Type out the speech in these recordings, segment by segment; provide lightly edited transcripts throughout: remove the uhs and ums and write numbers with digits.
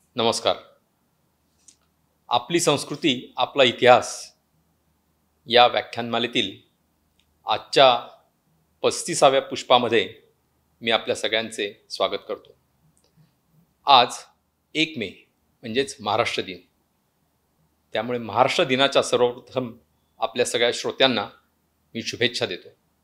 नमस्कार. आपली संस्कृती आपला इतिहास या व्याख्यानमालेतील आजच्या 35व्या पुष्पामध्ये मी आपल्या सगळ्यांचे स्वागत करतो. आज 1 मे म्हणजेच महाराष्ट्र दिन. त्यामुळे महाराष्ट्र दिनाच्या सर्वप्रथम आपल्या सगळ्या श्रोत्यांना मी शुभेच्छा देतो.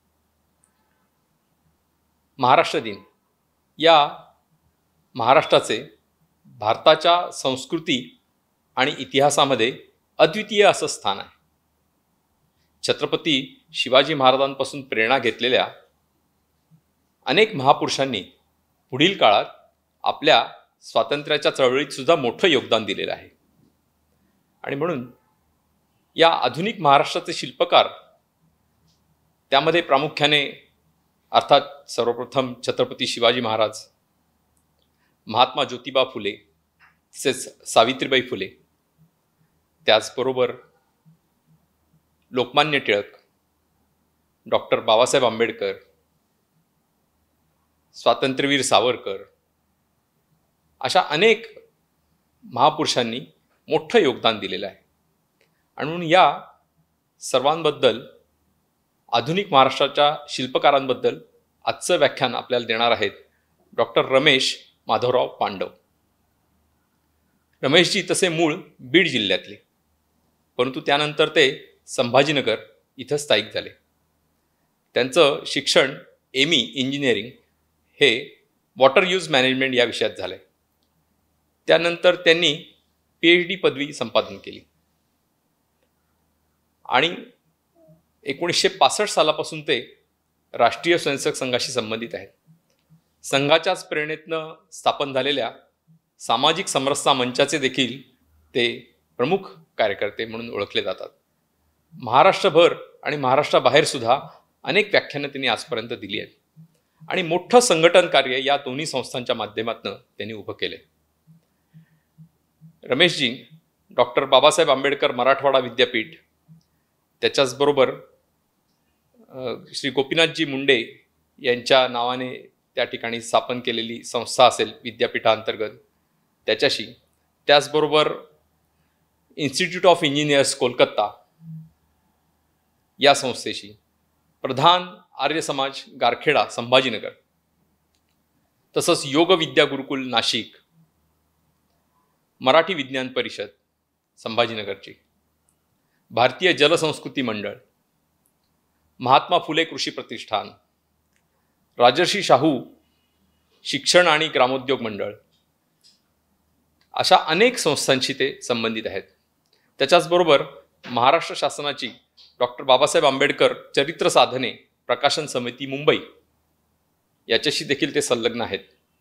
महाराष्ट्र दिन या महाराष्ट्राचे भारताच्या संस्कृती आणि इतिहासामध्ये अद्वितीय असं स्थान आहे. छत्रपती शिवाजी महाराजांपासून प्रेरणा घेतलेल्या अनेक महापुरुषांनी पुढील काळात आपल्या स्वातंत्र्याच्या चळवळीत सुद्धा मोठं योगदान दिलेलं आहे. आणि म्हणून या आधुनिक महाराष्ट्राचे शिल्पकार, त्यामध्ये प्रामुख्याने अर्थात सर्वप्रथम छत्रपती शिवाजी महाराज, महात्मा ज्योतिबा फुले, तसेच सावित्रीबाई फुले, त्याचबरोबर लोकमान्य टिळक, डॉक्टर बाबासाहेब आंबेडकर, स्वातंत्र्यवीर सावरकर, अशा अनेक महापुरुषांनी मोठं योगदान दिलेलं आहे. आणि म्हणून या सर्वांबद्दल, आधुनिक महाराष्ट्राच्या शिल्पकारांबद्दल आजचं व्याख्यान आपल्याला देणार आहेत डॉक्टर रमेश माधवराव पांडव. रमेशजी तसे मूळ बीड जिल्ह्यातले, परंतु त्यानंतर ते संभाजीनगर इथं स्थायिक झाले. त्यांचं शिक्षण एमई इंजिनिअरिंग हे वॉटर यूज मॅनेजमेंट या विषयात झालं. त्यानंतर त्यांनी PhD पदवी संपादन केली आणि 1965 सालापासून ते राष्ट्रीय स्वयंसेवक संघाशी संबंधित आहेत. संघाच्याच प्रेरणेतनं स्थापन झालेल्या सामाजिक समरसता मंचाचे देखील ते प्रमुख कार्यकर्ते म्हणून ओळखले जातात. महाराष्ट्रभर आणि महाराष्ट्राबाहेर सुद्धा अनेक व्याख्यानं त्यांनी आजपर्यंत दिली आहेत आणि मोठं संघटन कार्य या दोन्ही संस्थांच्या माध्यमातून त्यांनी उभं केले. रमेशजी डॉक्टर बाबासाहेब आंबेडकर मराठवाडा विद्यापीठ, त्याच्याचबरोबर श्री गोपीनाथजी मुंडे यांच्या नावाने त्या ठिकाणी स्थापन केलेली संस्था असेल विद्यापीठांतर्गत त्याच्याशी, त्याचबरोबर इन्स्टिट्यूट ऑफ इंजिनियर्स कोलकाता या संस्थेशी, प्रधान आर्य समाज गारखेडा संभाजीनगर, तसंच योग विद्या गुरुकुल नाशिक, मराठी विज्ञान परिषद संभाजीनगरची, भारतीय जलसंस्कृती मंडळ, महात्मा फुले कृषी प्रतिष्ठान, राजर्षी शाहू शिक्षण आणि ग्रामोद्योग मंडळ, अशा अनेक संस्थांशी ते संबंधित आहेत. त्याच्याचबरोबर महाराष्ट्र शासनाची डॉक्टर बाबासाहेब आंबेडकर चरित्र साधने प्रकाशन समिती मुंबई याच्याशी देखील ते संलग्न आहेत.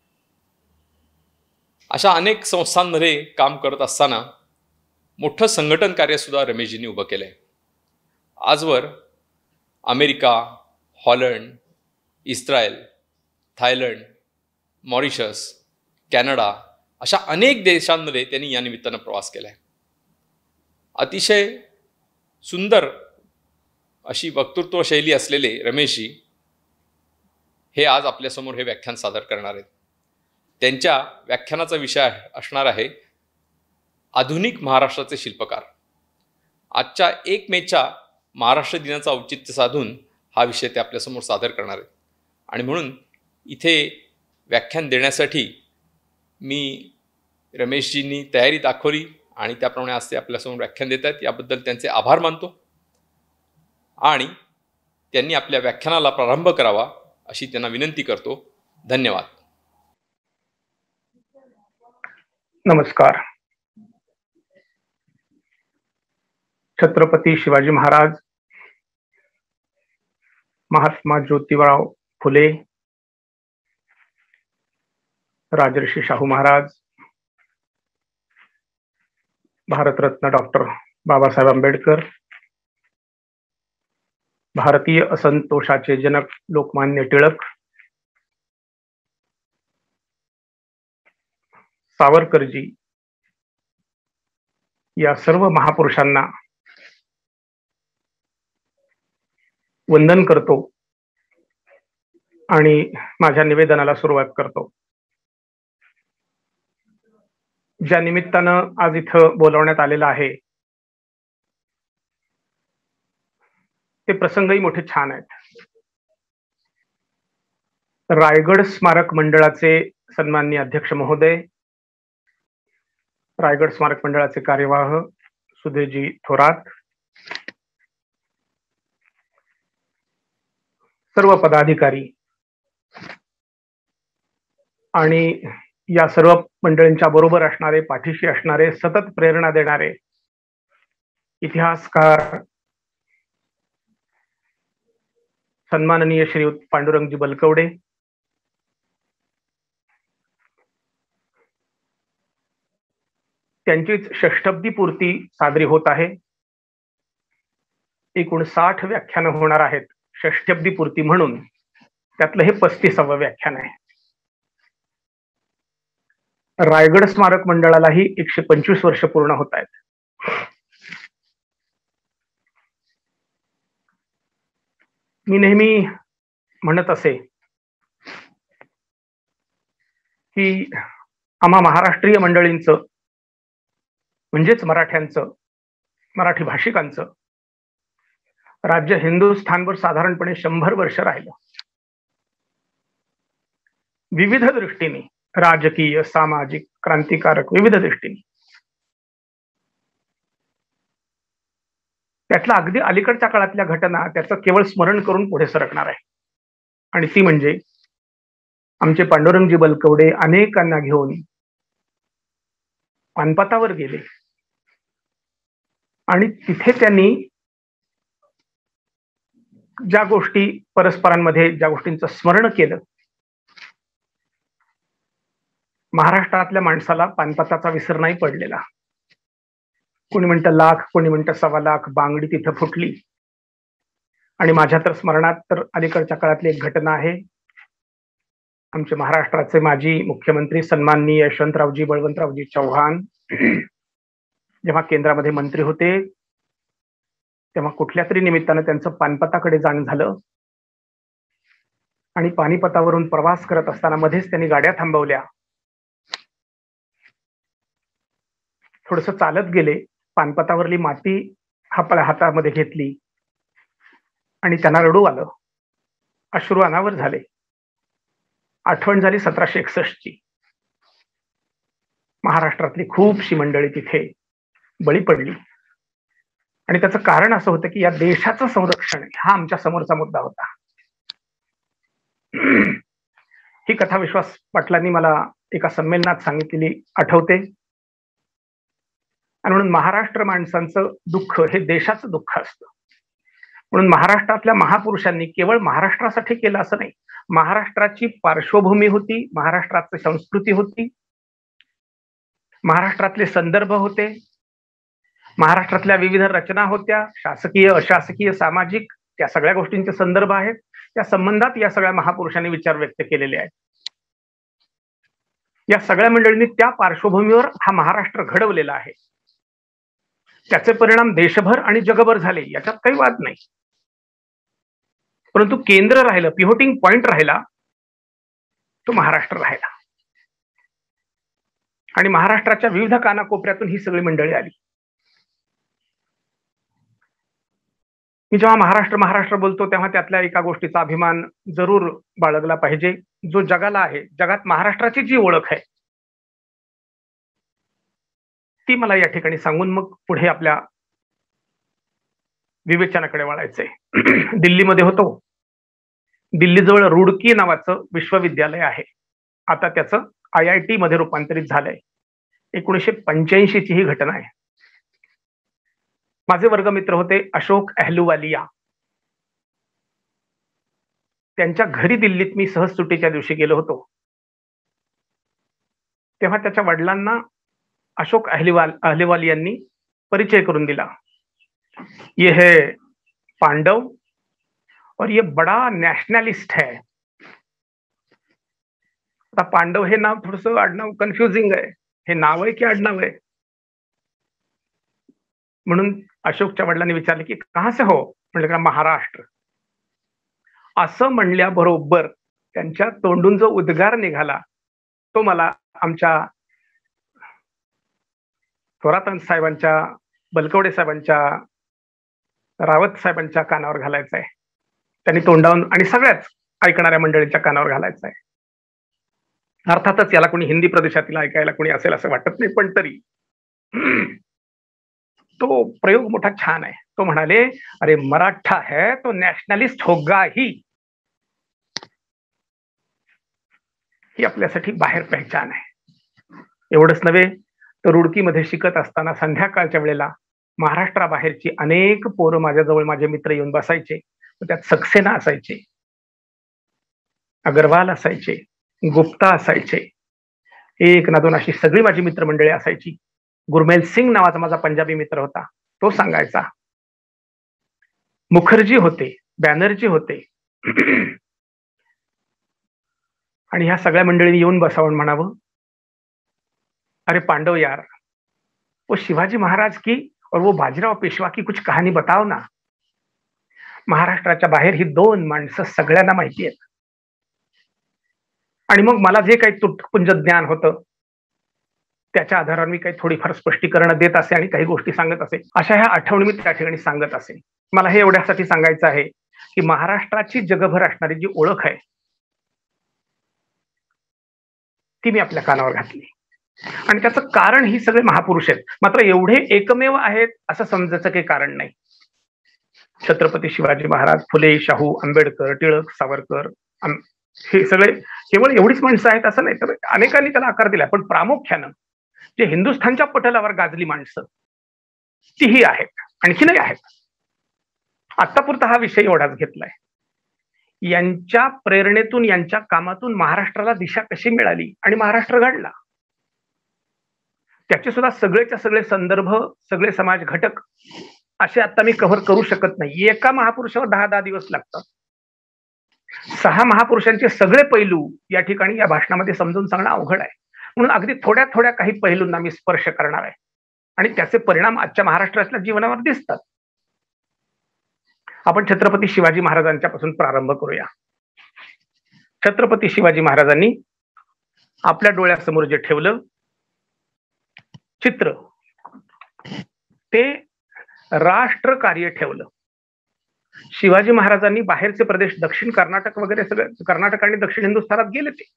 अशा अनेक संस्थांमध्ये काम करत असताना मोठं संघटन कार्यसुद्धा रमेशजींनी उभं केलं आहे. आजवर America, Holland, Israel, Thailand, Mauritius, Canada अशा अनेक देशांमध्ये त्यांनी या निमित्तानं प्रवास केला आहे. अतिशय सुंदर अशी वक्तृत्व शैली असलेले रमेशजी हे आज आपल्यासमोर हे व्याख्यान सादर करणार आहेत. त्यांच्या व्याख्यानाचा विषय असणार आहे आधुनिक महाराष्ट्राचे शिल्पकार. आजच्या 1 मेच्या महाराष्ट्र दिनाचा औचित्य साधून हा विषय ते आपल्यासमोर सादर करणार आहेत. आणि म्हणून इथे व्याख्यान देण्यासाठी मी रमेशजींनी तयारी दाखवली आणि त्याप्रमाणे आज ते आपल्यासमोर व्याख्यान देत आहेत, याबद्दल त्यांचे आभार मानतो आणि त्यांनी आपल्या व्याख्यानाला प्रारंभ करावा अशी त्यांना विनंती करतो. धन्यवाद. नमस्कार. छत्रपती शिवाजी महाराज, महात्मा ज्योतिराव फुले, राजर्षी शाहू महाराज, भारतरत्न डॉक्टर बाबासाहेब आंबेडकर, भारतीय असंतोषाचे जनक लोकमान्य टिळक, सावरकरजी, या सर्व महापुरुषांना वंदन करतो आणि माझ्या निवेदनाला सुरुवात करतो. ज्या निमित्तानं आज इथं बोलावण्यात आलेलं आहे ते प्रसंगही मोठे छान आहेत. रायगड स्मारक मंडळाचे सन्माननीय अध्यक्ष महोदय, रायगड स्मारक मंडळाचे कार्यवाह सुधीरजी थोरात, सर्व पदाधिकारी आणि या सर्व मंडळींच्या बरोबर असणारे, पाठीशी असणारे, सतत प्रेरणा देणारे इतिहासकार सन्माननीय श्रीयुत पांडुरंगजी बलकवडे, त्यांचीच षष्ठब्दी पूर्ती साजरी होत आहे. एकूण 60 व्याख्यानं होणार आहेत षष्ठब्दी पूर्ती म्हणून. त्यातलं हे 35वं व्याख्यान आहे. रायगड स्मारक मंडळालाही 125 वर्ष पूर्ण होत आहेत. मी नेहमी म्हणत असे की आम्हा महाराष्ट्रीय मंडळींचं म्हणजेच मराठ्यांचं, मराठी भाषिकांचं राज्य हिंदुस्थानवर साधारणपणे 100 वर्ष राहिलं. विविध दृष्टीने, राजकीय, सामाजिक, क्रांतिकारक, विविध दृष्टीने. त्यातल्या अगदी अलीकडच्या काळातल्या घटना त्याचं केवळ स्मरण करून पुढे सरकणार आहे. आणि ती म्हणजे आमचे पांडुरंगजी बलकवडे अनेकांना घेऊन पानपतावर गेले आणि तिथे त्यांनी ज्या गोष्टी परस्परांमध्ये, ज्या गोष्टींचं स्मरण केलं, महाराष्ट्रातल्या माणसाला पानपताचा विसर नाही पडलेला. कोणी म्हणतं लाख, कोणी म्हणतं 1.25 लाख बांगडी तिथं फुटली. आणि माझ्या तर स्मरणात तर अलीकडच्या काळातली एक घटना आहे. आमचे महाराष्ट्राचे माजी मुख्यमंत्री सन्माननीय यशवंतरावजी बळवंतरावजी चव्हाण जेव्हा केंद्रामध्ये मंत्री होते तेव्हा कुठल्या तरी निमित्तानं त्यांचं पानपताकडे जाणं झालं आणि पानिपतावरून प्रवास करत असताना मध्येच त्यांनी गाड्या थांबवल्या. थोडस चालत गेले, पानपतावरली माती आपल्या हातामध्ये घेतली आणि त्यांना रडू आलं, अश्रू अनावर झाले. आठवण झाली 1761 ची. महाराष्ट्रातली खूपशी मंडळी तिथे बळी पडली आणि त्याचं कारण असं होतं की या देशाचं संरक्षण हा आमच्या समोरचा मुद्दा होता. ही कथा विश्वास पाटलांनी मला एका संमेलनात सांगितलेली आठवते. आणि म्हणून महाराष्ट्र माणसांचं दुःख हे देशाचं दुःख असतं. म्हणून महाराष्ट्रातल्या महापुरुषांनी केवळ महाराष्ट्रासाठी केलं असं नाही. महाराष्ट्राची पार्श्वभूमी होती, महाराष्ट्राची संस्कृती होती, महाराष्ट्रातले संदर्भ होते, महाराष्ट्रातल्या विविध रचना होत्या, शासकीय, अशासकीय, सामाजिक, त्या सगळ्या गोष्टींचे संदर्भ आहेत. त्या संबंधात या सगळ्या महापुरुषांनी विचार व्यक्त केलेले आहेत. या सगळ्या मंडळींनी त्या पार्श्वभूमीवर हा महाराष्ट्र घडवलेला आहे. त्याचे परिणाम देशभर आणि जगभर झाले, याच्यात काही वाद नाही. परंतु केंद्र राहिलं, पिव्होटिंग पॉइंट राहिला, तो महाराष्ट्र राहिला. आणि महाराष्ट्राच्या विविध कानाकोपऱ्यातून ही सगळी मंडळी आली. मी जेव्हा महाराष्ट्र महाराष्ट्र बोलतो तेव्हा त्यातल्या एका गोष्टीचा अभिमान जरूर बाळगला पाहिजे, जो जगाला आहे. जगात महाराष्ट्राची जी ओळख आहे ती मला या ठिकाणी सांगून मग पुढे आपल्या विवेचनाकडे वळायचंय. दिल्लीमध्ये होतो. दिल्लीजवळ रुडकी नावाचं विश्वविद्यालय आहे. आता त्याचं IIT मध्ये रूपांतरित झालंय. 1985 ची ही घटना आहे. माझे वर्गमित्र होते अशोक अहलुवालिया. त्यांच्या घरी दिल्लीत मी सहज सुट्टीच्या दिवशी गेलो होतो. तेव्हा त्याच्या वडिलांना अशोक अहलुवालियांनी परिचय करून दिला. ये है पांडव और ये बड़ा नॅशनलिस्ट है. आता पांडव हे नाव थोडस आडनाव कन्फ्युजिंग आहे. हे नाव आहे की आडनाव आहे? म्हणून अशोकच्या वडिलांनी विचारले की कहा से हो? म्हणलं का महाराष्ट्र. असं म्हणल्याबरोबर त्यांच्या तोंडून जो उद्गार निघाला तो मला आमच्या थोरात साहेबांच्या, बलकवडे साहेबांच्या, रावत साहेबांच्या कानावर घालायचा आहे. त्यांनी तोंडावून आणि सगळ्याच ऐकणाऱ्या मंडळींच्या कानावर घालायचा आहे. अर्थातच याला कोणी हिंदी प्रदेशातील ऐकायला कोणी असेल असं वाटत नाही, पण तरी तो प्रयोग मोठा छान आहे. तो म्हणाले, अरे मराठा है तो नॅशनलिस्ट होगा ही आपल्यासाठी बाहेर पहचान आहे. एवढंच नव्हे तर रुडकीमध्ये शिकत असताना संध्याकाळच्या वेळेला महाराष्ट्राबाहेरची अनेक पोरं माझ्याजवळ, माझे मित्र येऊन बसायचे. त्यात सक्सेना असायचे, अगरवाल असायचे, गुप्ता असायचे, एक ना दोन अशी सगळी माझी मित्रमंडळी असायची. गुरमेल सिंग नावाचा माझा पंजाबी मित्र होता, तो सांगायचा. मुखर्जी होते, बॅनर्जी होते. आणि ह्या सगळ्या मंडळींनी येऊन बसावून म्हणावं, अरे पांडव यार, वो शिवाजी महाराज की और वो बाजीराव पेशवा की कुछ कहानी बताओ ना. महाराष्ट्राच्या बाहेर ही दोन माणसं सगळ्यांना माहिती आहेत. आणि मग मला जे काही तुटपुंज ज्ञान होतं त्याच्या आधारावर मी काही थोडीफार स्पष्टीकरण देत असे आणि काही गोष्टी सांगत असे. अशा ह्या आठवणी मी त्या ठिकाणी सांगत असे. मला हे एवढ्यासाठी सांगायचं आहे की महाराष्ट्राची जगभर असणारी जी ओळख आहे ती मी आपल्या कानावर घातली. आणि त्याचं कारण ही सगळे महापुरुष आहेत. मात्र एवढे एकमेव आहेत असं समजायचं काही कारण नाही. छत्रपती शिवाजी महाराज, फुले, शाहू, आंबेडकर, टिळक, सावरकर, हे सगळे केवळ एवढीच माणसं आहेत असं नाही, तर अनेकांनी त्याला आकार दिला. पण प्रामुख्यानं जे हिंदुस्थानच्या पटलावर गाजली माणसं तीही आहेत, आणखीनही आहेत. आतापुरता हा विषय एवढाच घेतलाय. यांच्या प्रेरणेतून, यांच्या कामातून महाराष्ट्राला दिशा कशी मिळाली आणि महाराष्ट्र घडला, त्याचे सुद्धा सगळेच्या सगळे संदर्भ, सगळे समाज घटक असे आता मी कव्हर करू शकत नाही. एका महापुरुषावर 10-10 दिवस लागतात. 6 महापुरुषांचे सगळे पैलू या ठिकाणी या भाषणामध्ये समजून सांगणं अवघड आहे. म्हणून अगदी थोड्या थोड्या काही पैलूंना मी स्पर्श करणार आहे आणि त्याचे परिणाम आजच्या महाराष्ट्रातल्या जीवनावर दिसतात. आपण छत्रपती शिवाजी महाराजांच्या पासून प्रारंभ करूया. छत्रपती शिवाजी महाराजांनी आपल्या डोळ्यासमोर जे ठेवलं चित्र ते राष्ट्र कार्य ठेवलं. शिवाजी महाराजांनी बाहेरचे प्रदेश, दक्षिण कर्नाटक वगैरे सगळे, कर्नाटक आणि दक्षिण हिंदुस्थानात गेले ते,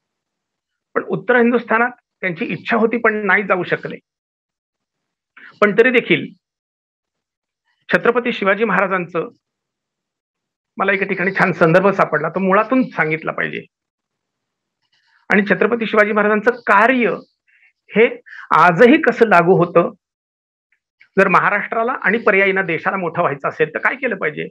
पण उत्तर हिंदुस्थानात त्यांची इच्छा होती पण नाही जाऊ शकले. पण तरी देखील छत्रपती शिवाजी महाराजांचं मला एका ठिकाणी छान संदर्भ सापडला, तो मुळातून सांगितला पाहिजे. आणि छत्रपती शिवाजी महाराजांचं कार्य हे आजही कसं लागू होतं. जर महाराष्ट्राला आणि पर्यायीनं देशाला मोठं व्हायचं असेल तर काय केलं पाहिजे.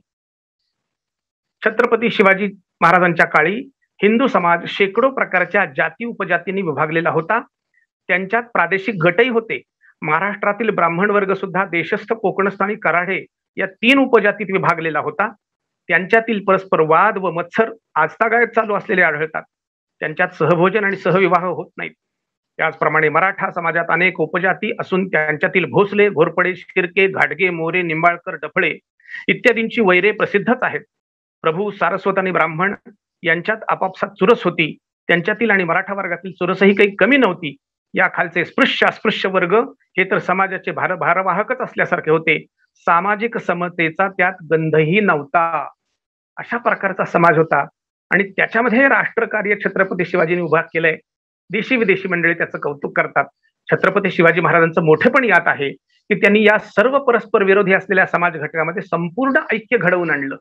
छत्रपती शिवाजी महाराजांच्या काळी हिंदू समाज शेकडो प्रकारच्या जाती उपजातींनी विभागलेला होता. त्यांच्यात प्रादेशिक गटही होते. महाराष्ट्रातील ब्राह्मण वर्ग सुद्धा देशस्थ, कोकणस्थ आणि कराडे या 3 उपजातीत विभागलेला होता. त्यांच्यातील परस्पर वाद व मत्सर आजतागायत चालू असलेले आढळतात. त्यांच्यात सहभोजन आणि सहविवाह होत नाहीत. त्याचप्रमाणे मराठा समाजात अनेक उपजाती असून त्यांच्यातील भोसले, घोरपडे, शिर्के, घाटगे, मोरे, निंबाळकर, डफळे इत्यादींची वैरे प्रसिद्धच आहेत. प्रभू, सारस्वत आणि ब्राह्मण यांच्यात आपापसात चुरस होती. त्यांच्यातील आणि मराठा वर्गातील चुरसही काही कमी नव्हती. या खालचे स्पृश्य अस्पृश्य वर्ग हे तर समाजाचे भारवाहकच असल्यासारखे होते. सामाजिक समतेचा त्यात गंधही नव्हता. अशा प्रकारचा समाज होता आणि त्याच्यामध्ये राष्ट्रकार्य छत्रपती शिवाजींनी उभा केलंय. देशी विदेशी मंडळी त्याचं कौतुक करतात. छत्रपती शिवाजी महाराजांचं मोठेपण यात आहे की त्यांनी या सर्व परस्पर विरोधी असलेल्या समाज घटकामध्ये संपूर्ण ऐक्य घडवून आणलं.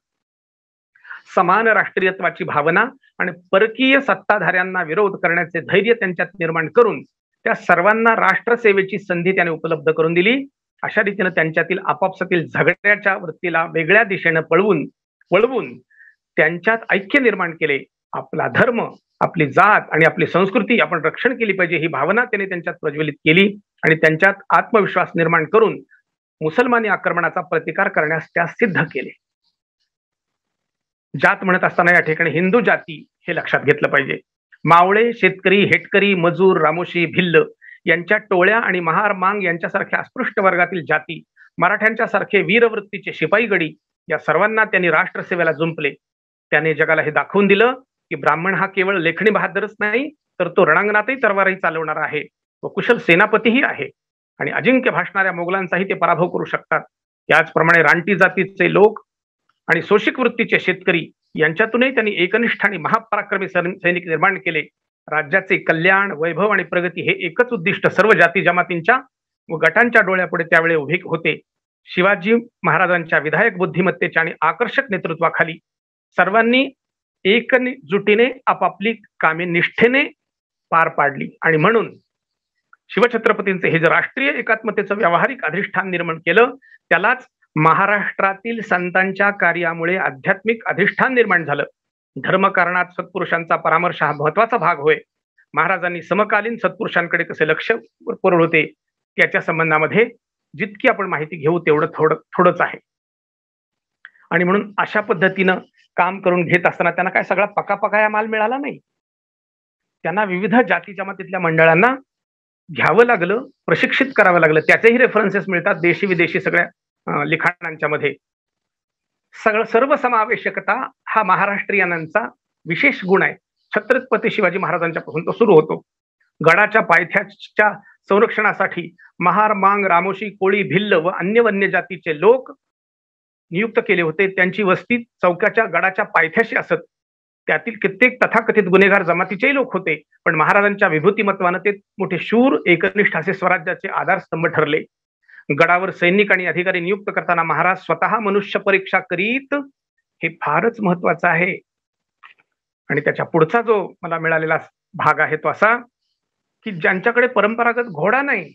समान राष्ट्रीयत्वाची भावना आणि परकीय सत्ताधाऱ्यांना विरोध करण्याचे धैर्य त्यांच्यात निर्माण करून त्या सर्वांना राष्ट्रसेवेची संधी त्याने उपलब्ध करून दिली. अशा रीतीने त्यांच्यातील आपापसातील झगड्याच्या वृत्तीला वेगळ्या दिशेने वळवून त्यांच्यात ऐक्य निर्माण केले. आपला धर्म, आपली जात आणि आपली संस्कृती आपण रक्षण केली पाहिजे ही भावना त्याने त्यांच्यात प्रज्वलित केली आणि त्यांच्यात आत्मविश्वास निर्माण करून मुसलमानी आक्रमणाचा प्रतिकार करण्यास त्या सिद्ध केले. जात म्हणत असताना या ठिकाणी हिंदू जाती हे लक्षात घेतलं पाहिजे. मावळे, शेतकरी, हेटकरी, मजूर, रामोशी, भिल्ल यांच्या टोळ्या आणि महार मांग यांच्यासारख्या अस्पृश्य वर्गातील जाती, मराठ्यांच्या सारखे वीरवृत्तीचे शिपाई गडी या सर्वांना त्यांनी राष्ट्रसेवेला जुंपले. त्याने जगाला हे दाखवून दिलं की ब्राह्मण हा केवळ लेखणी बहादरच नाही तर तो रणांगणातही तलवारही चालवणारा आहे व कुशल सेनापतीही आहे. आणि अजिंक्य भासणाऱ्या मोगलांचाही ते पराभव करू शकतात. त्याचप्रमाणे रानटी जातीचे लोक आणि शोषिक वृत्तीचे शेतकरी यांच्यातूनही त्यांनी एकनिष्ठ आणि महापराक्रमी सैनिक निर्माण केले. राज्याचे कल्याण, वैभव आणि प्रगती हे एकच उद्दिष्ट सर्व जाती जमातींच्या व गटांच्या डोळ्यापुढे त्यावेळी उभे होते. शिवाजी महाराजांच्या विधायक बुद्धिमत्तेच्या आणि आकर्षक नेतृत्वाखाली सर्वांनी एकजुटीने आपापली कामे निष्ठेने पार पाडली आणि म्हणून शिवछत्रपतींचे हे जे राष्ट्रीय एकात्मतेचं व्यावहारिक अधिष्ठान निर्माण केलं, त्यालाच महाराष्ट्रातील संतांच्या कार्यामुळे आध्यात्मिक अधिष्ठान निर्माण झालं. धर्मकारणात सत्पुरुषांचा परामर्श हा महत्वाचा भाग होय. महाराजांनी समकालीन सत्पुरुषांकडे कसे लक्ष पुरवले होते त्याच्या संबंधामध्ये जितकी आपण माहिती घेऊ तेवढं थोडंच आहे. आणि म्हणून अशा पद्धतीनं काम करून घेत असताना त्यांना काय सगळा पकापकाया माल मिळाला नाही. त्यांना विविध जाती जमातीतल्या मंडळांना घ्यावं लागलं, प्रशिक्षित करावं लागलं. त्याचेही रेफरन्सेस मिळतात देशी विदेशी सगळ्या लिखाणांच्या मध्ये. सर्वसमावेशकता हा महाराष्ट्रीयांचा विशेष गुण आहे. छत्रपती शिवाजी महाराजांच्या पासून तो सुरू होतो. गडाच्या पायथ्याच्या संरक्षणासाठी महार, मांग, रामोशी, कोळी, भिल्ल व अन्य वन्य जातीचे लोक नियुक्त केले होते. त्यांची वस्ती चौक्याच्या गडाच्या पायथ्याशी असत. त्यातील कित्येक तथाकथित गुन्हेगार जमातीचेही लोक होते, पण महाराजांच्या विभूतिमत्वानं ते मोठे शूर, एकनिष्ठ असे स्वराज्याचे आधारस्तंभ ठरले. गडावर सैनिक आणि अधिकारी नियुक्त करताना महाराज स्वतः मनुष्य परीक्षा करीत. हे फारच महत्वाचं आहे. आणि त्याच्या पुढचा जो मला मिळालेला भाग आहे तो असा की ज्यांच्याकडे परंपरागत घोडा नाही,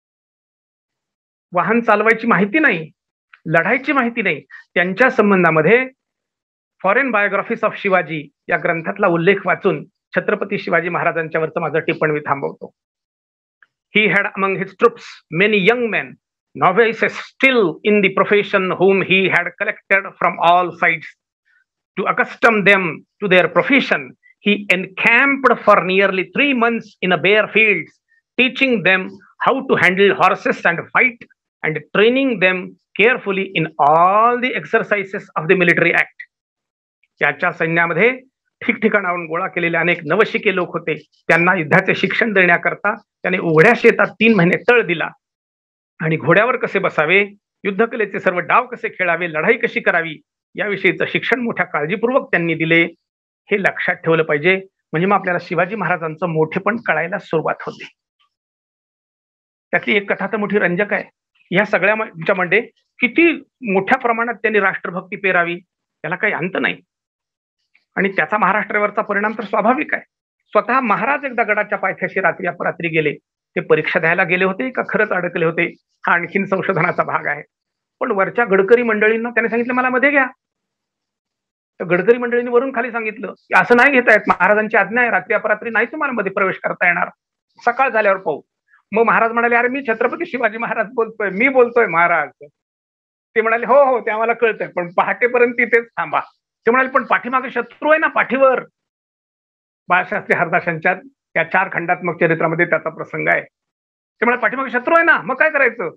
वाहन चालवायची माहिती नाही, लढायची माहिती नाही, त्यांच्या संबंधामध्ये फॉरेन बायोग्राफीज ऑफ शिवाजी या ग्रंथातला उल्लेख वाचून छत्रपती शिवाजी महाराजांच्यावरचं माझं टिप्पण मी थांबवतो. He had among his troops many young men, novices still in the profession, whom he had collected from all sides. To accustom them to their profession, he encamped for nearly 3 months in a bare fields, teaching them how to handle horses and fight, and training them carefully in all the exercises of the military act. त्याच्या सैन्यामध्ये ठिकठिकाणाहून गोळा केलेले अनेक नवशिके लोक होते. त्यांना युद्धाचे शिक्षण देण्याकरता त्याने उघड्या शेतात 3 महिने तळ दिला आणि घोड्यावर कसे बसावे, युद्धकलेचे सर्व डाव कसे खेळावे, लढाई कशी करावी याविषयीचं शिक्षण मोठ्या काळजीपूर्वक त्यांनी दिले. हे लक्षात ठेवलं पाहिजे. म्हणजे मग आपल्याला शिवाजी महाराजांचं मोठेपण कळायला सुरुवात होते. त्यातली एक कथा तर मोठी रंजक आहे. या सगळ्यामध्ये किती मोठ्या प्रमाणात त्यांनी राष्ट्रभक्ती पेरावी त्याला काही अंत नाही. आणि त्याचा महाराष्ट्रावरचा परिणाम तर स्वाभाविक आहे. स्वतः महाराज एकदा गडाच्या पायथ्याशी रात्री अपरात्री गेले. ते परीक्षा द्यायला गेले होते का खरंच अडकले होते हा आणखीन संशोधनाचा भाग आहे. पण वरच्या गडकरी मंडळींना त्याने सांगितलं मला मध्ये घ्या. तर गडकरी मंडळींनी वरून खाली सांगितलं की असं नाही घेता येत, महाराजांची आज्ञा आहे, रात्री अपरात्री नाही तुम्हाला मध्ये प्रवेश करता येणार, सकाळ झाल्यावर पाहू. मग महाराज म्हणाले अरे मी छत्रपती शिवाजी महाराज बोलतोय, मी बोलतोय महाराज. ते म्हणाले हो हो ते आम्हाला कळतंय, पण पहाटेपर्यंत तिथेच थांबा. ते म्हणाले पण पाठीमागे शत्रू आहे ना पाठीवर. बाळशास्त्री हरदासांच्या त्या 4 खंडात्मक चरित्रामध्ये त्याचा प्रसंग आहे. ते म्हणाले पाठीमागे शत्रू आहे ना, मग काय करायचं.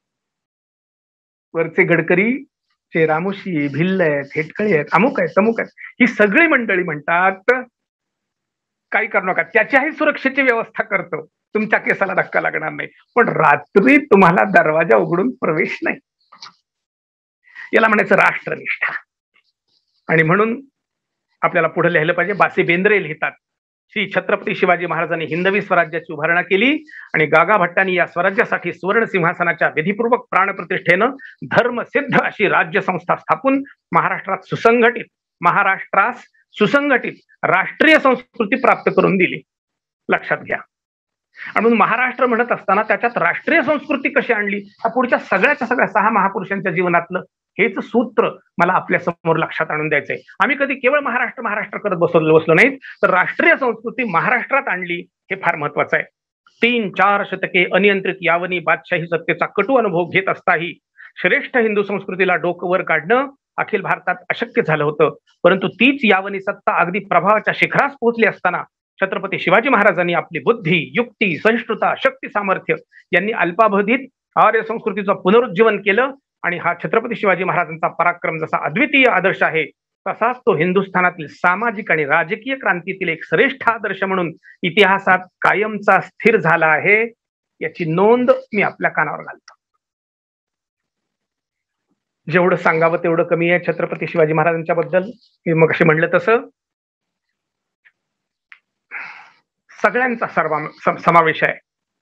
वरचे गडकरी चे रामोशी, भिल्ल आहेत, हेटकळी आहेत, अमुक आहेत, तमुक आहेत, ही सगळी मंडळी म्हणतात काही करू नका, त्याच्याही सुरक्षेची व्यवस्था करतो, तुमच्या केसाला धक्का लागणार नाही, पण रात्री तुम्हाला दरवाजा उघडून प्रवेश नाही. याला म्हणायचं राष्ट्रनिष्ठा. आणि म्हणून आपल्याला पुढे लिहिलं पाहिजे. बासी बेंद्रे लिहितात श्री छत्रपती शिवाजी महाराजांनी हिंदवी स्वराज्याची उभारणा केली आणि गागा भट्टांनी या स्वराज्यासाठी सुवर्ण सिंहासनाच्या विधीपूर्वक प्राणप्रतिष्ठेनं धर्मसिद्ध अशी राज्य संस्था स्थापून महाराष्ट्रास सुसंघटित राष्ट्रीय संस्कृती प्राप्त करून दिली. लक्षात घ्या. आणि म्हणून महाराष्ट्र म्हणत असताना त्याच्यात राष्ट्रीय संस्कृती कशी आणली हा पुढच्या सगळ्या 6 महापुरुषांच्या जीवनातलं हेच सूत्र मला आपल्या समोर लक्षात आणून द्यायचंय. आम्ही कधी केवळ महाराष्ट्र करत बसलो नाहीत, तर राष्ट्रीय संस्कृती महाराष्ट्रात आणली हे फार महत्वाचं आहे. 3-4 शतके अनियंत्रित यावनी बादशाही सत्तेचा कटू अनुभव घेत असताही श्रेष्ठ हिंदू संस्कृतीला डोकं वर काढणं अखिल भारतात अशक्य झालं होतं. परंतु तीच यावनी सत्ता अगदी प्रभावाच्या शिखरास पोहोचली असताना छत्रपती शिवाजी महाराजांनी आपली बुद्धी, युक्ती, सहिष्णुता, शक्ती, सामर्थ्य यांनी अल्पावधीत आर्य संस्कृतीचं पुनरुज्जीवन केलं. आणि हा छत्रपती शिवाजी महाराजांचा पराक्रम जसा अद्वितीय आदर्श आहे तसाच तो हिंदुस्थानातील सामाजिक आणि राजकीय क्रांतीतील एक श्रेष्ठ आदर्श म्हणून इतिहासात कायमचा स्थिर झाला आहे. याची नोंद मी आपल्या कानावर घालतो. जेवढं सांगावं तेवढं कमी आहे छत्रपती शिवाजी महाराजांच्या बद्दल. मी मगाशी म्हणलं तसं सगळ्यांचा समावेश आहे.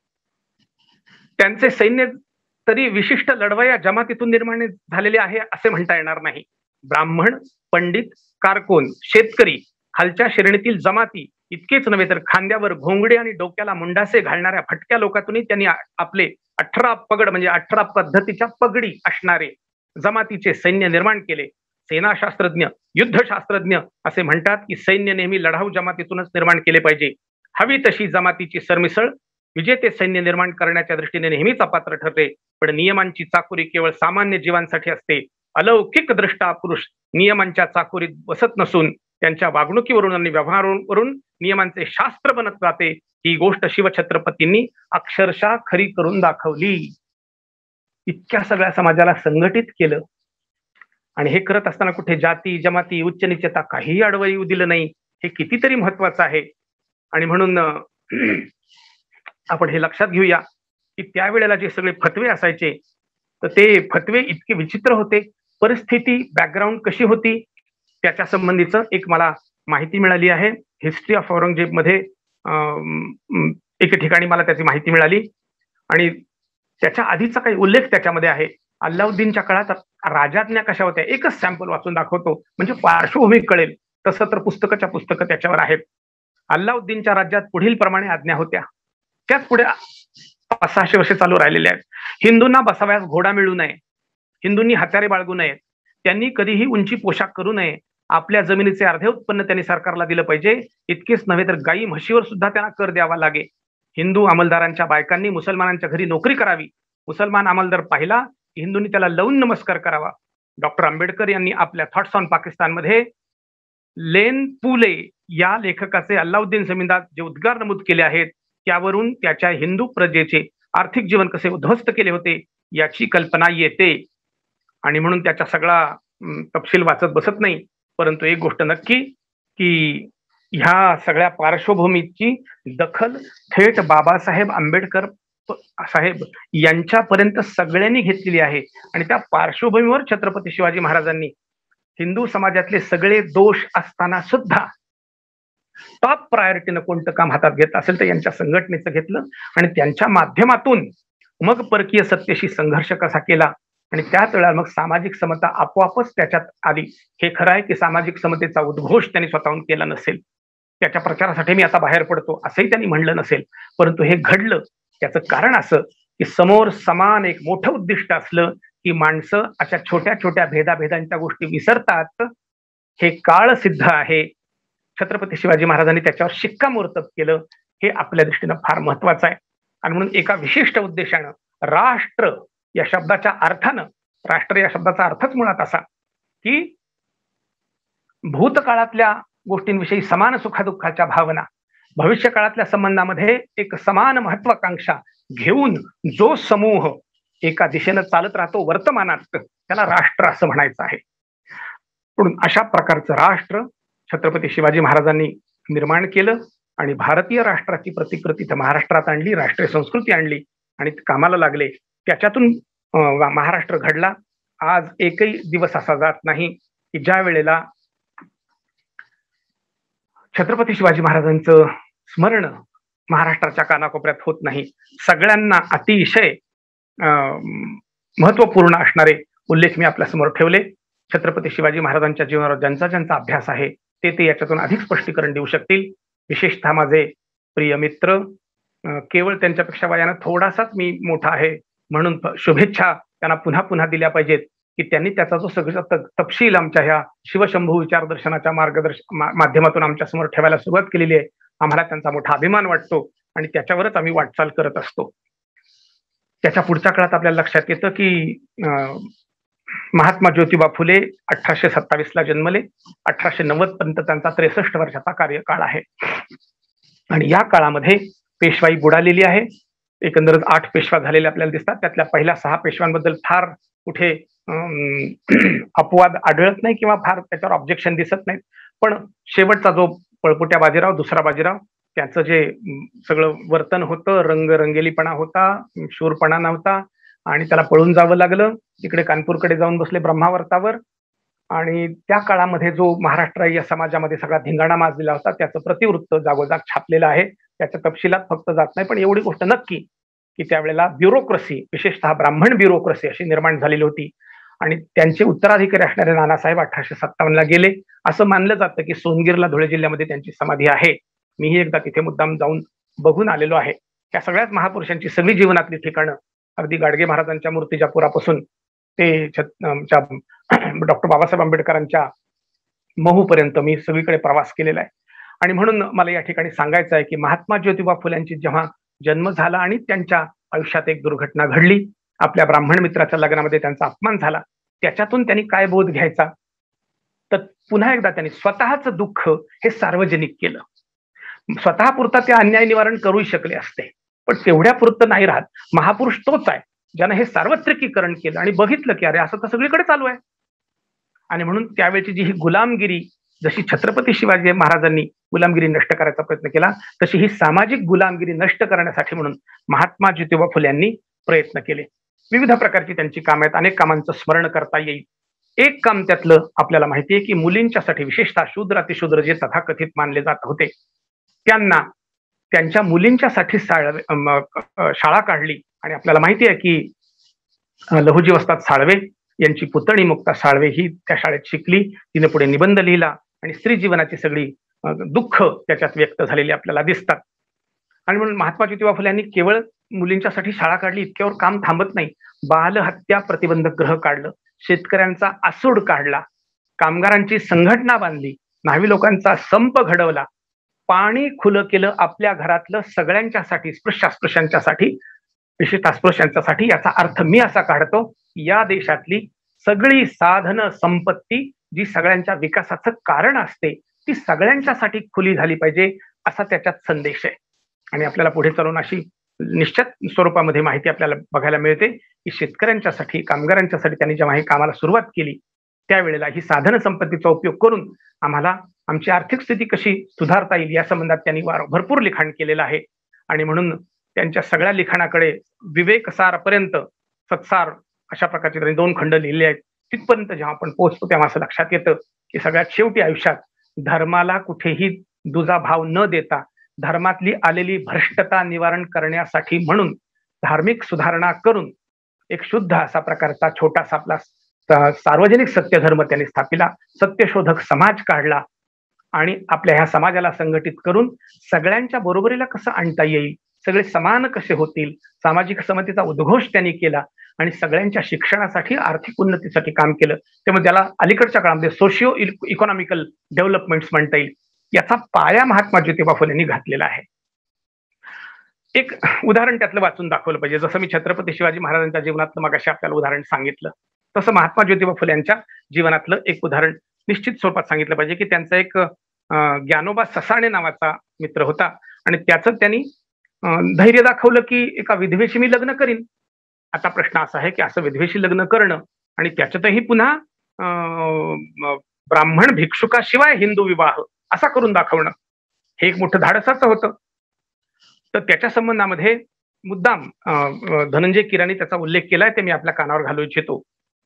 त्यांचे सैन्य तरी विशिष्ट लढवया जमातीतून निर्माण झालेले आहे असे म्हणता येणार नाही. ब्राह्मण, पंडित, कारकून, शेतकरी, खालच्या श्रेणीतील जमाती इतकेच नव्हे तर खांद्यावर घोंगडे आणि डोक्याला मुंडासे घालणाऱ्या फटक्या लोकांतूनही त्यांनी आपले 18 पगड म्हणजे 18 पद्धतीच्या पगडी असणारे जमातीचे सैन्य निर्माण केले. सेनाशास्त्रज्ञ, युद्धशास्त्रज्ञ असे म्हणतात की सैन्य नेहमी लढाऊ जमातीतूनच निर्माण केले पाहिजे. हवी तशी जमातीची सरमिसळ विजेते सैन्य निर्माण करण्याच्या दृष्टीने नेहमीच अपात्र ठरते. पण नियमांची चाकोरी केवळ सामान्य जीवांसाठी असते. अलौकिक दृष्टा पुरुष नियमांच्या चाकोरीत बसत नसून त्यांच्या वागणुकीवरून आणि व्यवहारावरून नियमांचे शास्त्र बनत जाते. ही गोष्ट शिवछत्रपतींनी अक्षरशः खरी करून दाखवली. इतक्या सगळ्या समाजाला संघटित केलं आणि हे करत असताना कुठे जाती जमाती उच्च निचता काहीही आडवं येऊ दिलं नाही. हे कितीतरी महत्वाचं आहे. आणि म्हणून आपण हे लक्षात घेऊया की त्यावेळेला जे सगळे फतवे असायचे तर ते फतवे इतके विचित्र होते. परिस्थिती बॅकग्राऊंड कशी होती त्याच्या संबंधीचं एक मला माहिती मिळाली आहे. हिस्ट्री ऑफ औरंगजेब मध्ये एके ठिकाणी मला त्याची माहिती मिळाली आणि त्याच्या आधीचा काही उल्लेख त्याच्यामध्ये आहे. अल्लाउद्दीनच्या काळात राजाज्ञा कशा होत्या एकच सॅम्पल वाचून दाखवतो म्हणजे पार्श्वभूमी कळेल. तसं तर पुस्तकाच्या पुस्तकं त्याच्यावर आहेत. अल्लाउद्दीनच्या राज्यात पुढील प्रमाणे आज्ञा होत्या. त्याच पुढे 500-600 वर्षे चालू राहिलेले आहेत. हिंदूंना बसाव्यास घोडा मिळू नये, हिंदूंनी हत्यारे बाळगू नयेत, त्यांनी कधीही उंची पोशाख करू नये, आपल्या जमिनीचे अर्धे उत्पन्न त्यांनी सरकारला दिलं पाहिजे. इतकेच नव्हे तर गायी म्हशीवर सुद्धा त्यांना कर द्यावा लागे. हिंदू अंमलदारांच्या बायकांनी मुसलमानांच्या घरी नोकरी करावी. मुसलमान अंमलदार पाहिला की हिंदूंनी त्याला लावून नमस्कार करावा. डॉक्टर आंबेडकर यांनी आपल्या थॉट्स ऑन पाकिस्तानमध्ये लेन पुले या लेखकाचे अल्लाउद्दीन जमीनदार जे उद्गार नमूद केले आहेत त्यावरून त्याच्या हिंदू प्रजेचे आर्थिक जीवन कसे उद्ध्वस्त केले होते याची कल्पना येते. आणि म्हणून त्याचा सगळा तपशील वाचत बसत नाही. परंतु एक गोष्ट नक्की की ह्या सगळ्या पार्श्वभूमीची दखल थेट बाबासाहेब आंबेडकर साहेब यांच्यापर्यंत सगळ्यांनी घेतलेली आहे. आणि त्या पार्श्वभूमीवर छत्रपती शिवाजी महाराजांनी हिंदू समाजातले सगळे दोष असताना सुद्धा टॉप प्रायोरिटीनं कोणतं काम हातात घेत असेल तर यांच्या संघटनेचं घेतलं आणि त्यांच्या माध्यमातून मग परकीय सत्तेशी संघर्ष कसा केला आणि त्याच वेळेला मग सामाजिक समता आपोआपच त्याच्यात आली. हे खरं आहे की सामाजिक समतेचा उद्घोष त्यांनी स्वतःहून केला नसेल. त्याच्या प्रचारासाठी मी आता बाहेर पडतो असंही त्यांनी म्हणलं नसेल. परंतु हे घडलं त्याचं कारण असं की समोर समान एक मोठं उद्दिष्ट असलं की माणसं अशा छोट्या छोट्या भेदाभेदांच्या गोष्टी विसरतात. हे काळ सिद्ध आहे. छत्रपती शिवाजी महाराजांनी त्याच्यावर शिक्कामोर्तब केलं. हे आपल्या दृष्टीनं फार महत्वाचं आहे. आणि म्हणून एका विशिष्ट उद्देशानं राष्ट्र या शब्दाच्या अर्थानं राष्ट्र या शब्दाचा अर्थच मुळात असा की भूतकाळातल्या गोष्टींविषयी समान सुखदुःखाच्या भावना, भविष्य काळातल्या संबंधामध्ये एक समान महत्वाकांक्षा घेऊन जो समूह एका दिशेनं चालत राहतो वर्तमानात त्याला राष्ट्र असं म्हणायचं आहे. म्हणून अशा प्रकारचं राष्ट्र छत्रपती शिवाजी महाराजांनी निर्माण केलं आणि भारतीय राष्ट्राची प्रतिकृती तर महाराष्ट्रात आणली, राष्ट्रीय संस्कृती आणली आणि कामाला लागले. त्याच्यातून महाराष्ट्र घडला. आज एकही दिवस असा जात नाही की ज्या वेळेला छत्रपती शिवाजी महाराजांचं स्मरण महाराष्ट्राच्या कानाकोपऱ्यात होत नाही. सगळ्यांना अतिशय महत्वपूर्ण असणारे उल्लेख मी आपल्या समोर ठेवले. छत्रपती शिवाजी महाराजांच्या जीवनावर ज्यांचा ज्यांचा अभ्यास आहे ते याच्यातून अधिक स्पष्टीकरण देऊ शकतील. विशेषतः माझे प्रिय मित्र, केवळ त्यांच्यापेक्षा वयानं थोडासाच मी मोठा आहे म्हणून शुभेच्छा त्यांना पुन्हा पुन्हा दिल्या पाहिजेत की त्यांनी त्याचा जो सगळा तपशील आमच्या ह्या शिवशंभू विचारदर्शनाच्या माध्यमातून आमच्या समोर ठेवायला सुरुवात केलेली आहे. आम्हाला त्यांचा मोठा अभिमान वाटतो आणि त्याच्यावरच आम्ही वाटचाल करत असतो. त्याच्या पुढच्या काळात आपल्याला लक्षात येतं की महात्मा ज्योतिबा फुले 1827ला जन्मले. 1890 पर्यंत त्यांचा 63 वर्षाचा कार्यकाळ आहे. आणि या काळामध्ये पेशवाई बुडालेली आहे. एकंदरच 8 पेशवा झालेले आपल्याला दिसतात. त्यातल्या पहिल्या 6 पेशव्यांबद्दल फार कुठे अपवाद आढळत नाही किंवा फार त्याच्यावर ऑब्जेक्शन दिसत नाहीत. पण शेवटचा जो पळपुट्या बाजीराव, दुसरा बाजीराव त्याचं जे सगळं वर्तन होतं, रंगरंगेलीपणा होता, शूरपणा नव्हता आणि त्याला पळून जावं लागलं. तिकडे कानपूरकडे जाऊन बसले ब्रह्मावर्तावर. आणि त्या काळामध्ये जो महाराष्ट्र या समाजामध्ये सगळा धिंगाणा माजलेला होता त्याचं प्रतिवृत्त जागोजाग छापलेलं आहे. त्याच्या तपशिलात फक्त जात नाही, पण एवढी गोष्ट नक्की की त्यावेळेला ब्युरोक्रेसी, विशेषतः ब्राह्मण ब्युरोक्रेसी अशी निर्माण झालेली होती. आणि त्यांचे उत्तराधिकारी असणारे नानासाहेब 1857 ला गेले. असं मानलं जातं की सोनगीरला, धुळे जिल्ह्यामध्ये त्यांची समाधी आहे. मीही एकदा तिथे मुद्दाम जाऊन बघून आलेलो आहे. त्या सगळ्याच महापुरुषांची सगळी जीवनातली ठिकाणं, अगदी गाडगे महाराजांच्या मूर्तिजापुरापासून ते डॉक्टर बाबासाहेब आंबेडकरांच्या महूपर्यंत मी सगळीकडे प्रवास केलेला आहे. आणि म्हणून मला या ठिकाणी सांगायचं आहे की महात्मा ज्योतिबा फुल्यांची जेव्हा जन्म झाला आणि त्यांच्या आयुष्यात एक दुर्घटना घडली, आपल्या ब्राह्मण मित्राच्या लग्नामध्ये त्यांचा अपमान झाला, त्याच्यातून त्यांनी काय बोध घ्यायचा, तर पुन्हा एकदा त्यांनी स्वतःच दुःख हे सार्वजनिक केलं. स्वतः पुरता ते अन्याय निवारण करूही शकले असते, पण तेवढ्या पुरतं नाही राहत. महापुरुष तोच आहे ज्यानं हे सार्वत्रिकीकरण केलं आणि बघितलं की अरे असं तर सगळीकडे चालू आहे. आणि म्हणून त्यावेळची जी ही गुलामगिरी, जशी छत्रपती शिवाजी महाराजांनी गुलामगिरी नष्ट करायचा प्रयत्न केला, तशी ही सामाजिक गुलामगिरी नष्ट करण्यासाठी म्हणून महात्मा ज्योतिबा फुल्यांनी प्रयत्न केले. विविध प्रकारची त्यांची कामं आहेत, अनेक कामांचं स्मरण करता येईल. एक काम त्यातलं आपल्याला माहिती आहे की मुलींच्यासाठी, विशेषतः शूद्र अतिशूद्र जे तथाकथित मानले जात होते, त्यांना त्यांच्या मुलींच्यासाठी शाळा काढली. आणि आपल्याला माहिती आहे की लहुजी वस्ताद साळवे यांची पुतणी मुक्ता साळवे ही त्या शाळेत शिकली. तिने पुढे निबंध लिहिला आणि स्त्री जीवनाची सगळी दुःख त्याच्यात व्यक्त झालेली आपल्याला दिसतात. आणि म्हणून महात्मा ज्योतिबा फुले यांनी केवळ मुलींच्यासाठी शाळा काढली, इतक्यावर काम थांबत नाही. बालहत्या प्रतिबंधक गृह काढलं, शेतकऱ्यांचा आसूड काढला, कामगारांची संघटना बांधली, न्हावी लोकांचा संप घडवला, पाणी खुलं केलं आपल्या घरातलं सगळ्यांच्यासाठी, स्पृश्यांच्यासाठी, विशेषतः अस्पृश्यांच्यासाठी. याचा अर्थ मी असा काढतो, या देशातली सगळी साधन संपत्ती जी सगळ्यांच्या विकासाचं कारण असते ती सगळ्यांच्यासाठी खुली झाली पाहिजे, असा त्याच्यात संदेश आहे. आणि आपल्याला पुढे चालून अशी निश्चित स्वरूपामध्ये माहिती आपल्याला बघायला मिळते की शेतकऱ्यांच्यासाठी, कामगारांच्यासाठी त्यांनी जेव्हा हे कामाला सुरुवात केली त्यावेळेला ही साधन संपत्तीचा उपयोग करून आम्हाला आमची आर्थिक स्थिती कशी सुधारता येईल या संबंधात त्यांनी भरपूर लिखाण केलेलं आहे. आणि म्हणून त्यांच्या सगळ्या लिखाणाकडे विवेकसारपर्यंत, सत्सार अशा प्रकारचे त्यांनी 2 खंड लिहिले आहेत. तिथपर्यंत जेव्हा आपण पोहोचतो तेव्हा असं लक्षात येतं की सगळ्यात शेवटी आयुष्यात धर्माला कुठेही दुजा भाव न देता, धर्मातली आलेली भ्रष्टता निवारण करण्यासाठी म्हणून धार्मिक सुधारणा करून एक शुद्ध असा प्रकारचा छोटासा आपला सार्वजनिक सत्यधर्म त्यांनी स्थापिला, सत्यशोधक समाज काढला. आणि आपल्या ह्या समाजाला संघटित करून सगळ्यांच्या बरोबरीला कसं आणता येईल, सगळे समान कसे होतील, सामाजिक समतेचा उद्घोष त्यांनी केला आणि सगळ्यांच्या शिक्षणासाठी, आर्थिक उन्नतीसाठी काम केलं. त्यामुळे त्याला अलीकडच्या काळामध्ये सोशिओ इकॉनॉमिकल डेव्हलपमेंट्स म्हणता येईल. याचा पाया महात्मा ज्योतिबा फुलेंनी घातलेला आहे. एक उदाहरण त्यातलं वाचून दाखवलं पाहिजे. जसं मी छत्रपती शिवाजी महाराजांच्या जीवनातलं मगाशी आपल्याला उदाहरण सांगितलं, तसं महात्मा ज्योतिबा फुल्यांच्या जीवनातलं एक उदाहरण निश्चित स्वरूपात सांगितलं पाहिजे की त्यांचा एक ज्ञानोबा ससाणे नावाचा मित्र होता आणि त्याचं त्यांनी धैर्य दाखवलं की एका विधवेशी मी लग्न करीन. आता प्रश्न असा आहे की असं विधवेशी लग्न करणं आणि त्याच्यातही पुन्हा ब्राह्मण भिक्षुकाशिवाय हिंदू विवाह असा करून दाखवणं, हे एक मोठं धाडसाचं होतं. तर त्याच्या संबंधामध्ये मुद्दाम धनंजय कीरांनी त्याचा उल्लेख केलाय, ते मी आपल्या कानावर घालू इच्छितो.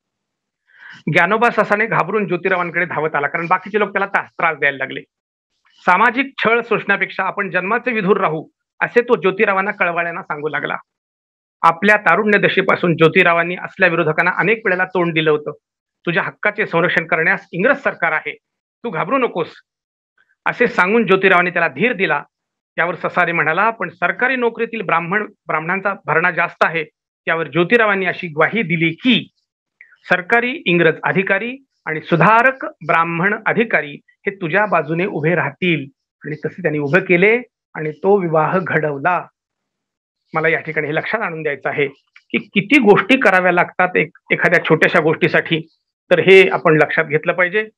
ज्ञानोबा ससाणे घाबरून ज्योतिरावांकडे धावत आला, कारण बाकीचे लोक त्याला त्रास द्यायला लागले. सामाजिक छळ सोसण्यापेक्षा आपण जन्माचे विधूर राहू असे तो ज्योतिरावांना कळवाळ्यांना सांगू लागला. आपल्या तारुण्य दशेपासून ज्योतिरावांनी असल्या विरोधकांना अनेक वेळेला तोंड दिलं होतं. तुझ्या हक्काचे संरक्षण करण्यास इंग्रज सरकार आहे, तू घाबरू नकोस असे सांगून ज्योतिरावांनी त्याला धीर दिला. त्यावर ससाणे म्हणाला, पण सरकारी नोकरीतील ब्राह्मणांचा भरणा जास्त आहे. त्यावर ज्योतिरावांनी अशी ग्वाही दिली की सरकारी इंग्रज अधिकारी आणि सुधारक ब्राह्मण अधिकारी हे तुझ्या बाजूने उभे राहतील. आणि तसे त्यांनी उभे केले आणि तो विवाह घडवला. मला या ठिकाणी हे लक्षात आणून द्यायचं आहे की किती गोष्टी कराव्या लागतात एखाद्या छोट्याशा गोष्टीसाठी, तर हे आपण लक्षात घेतलं पाहिजे.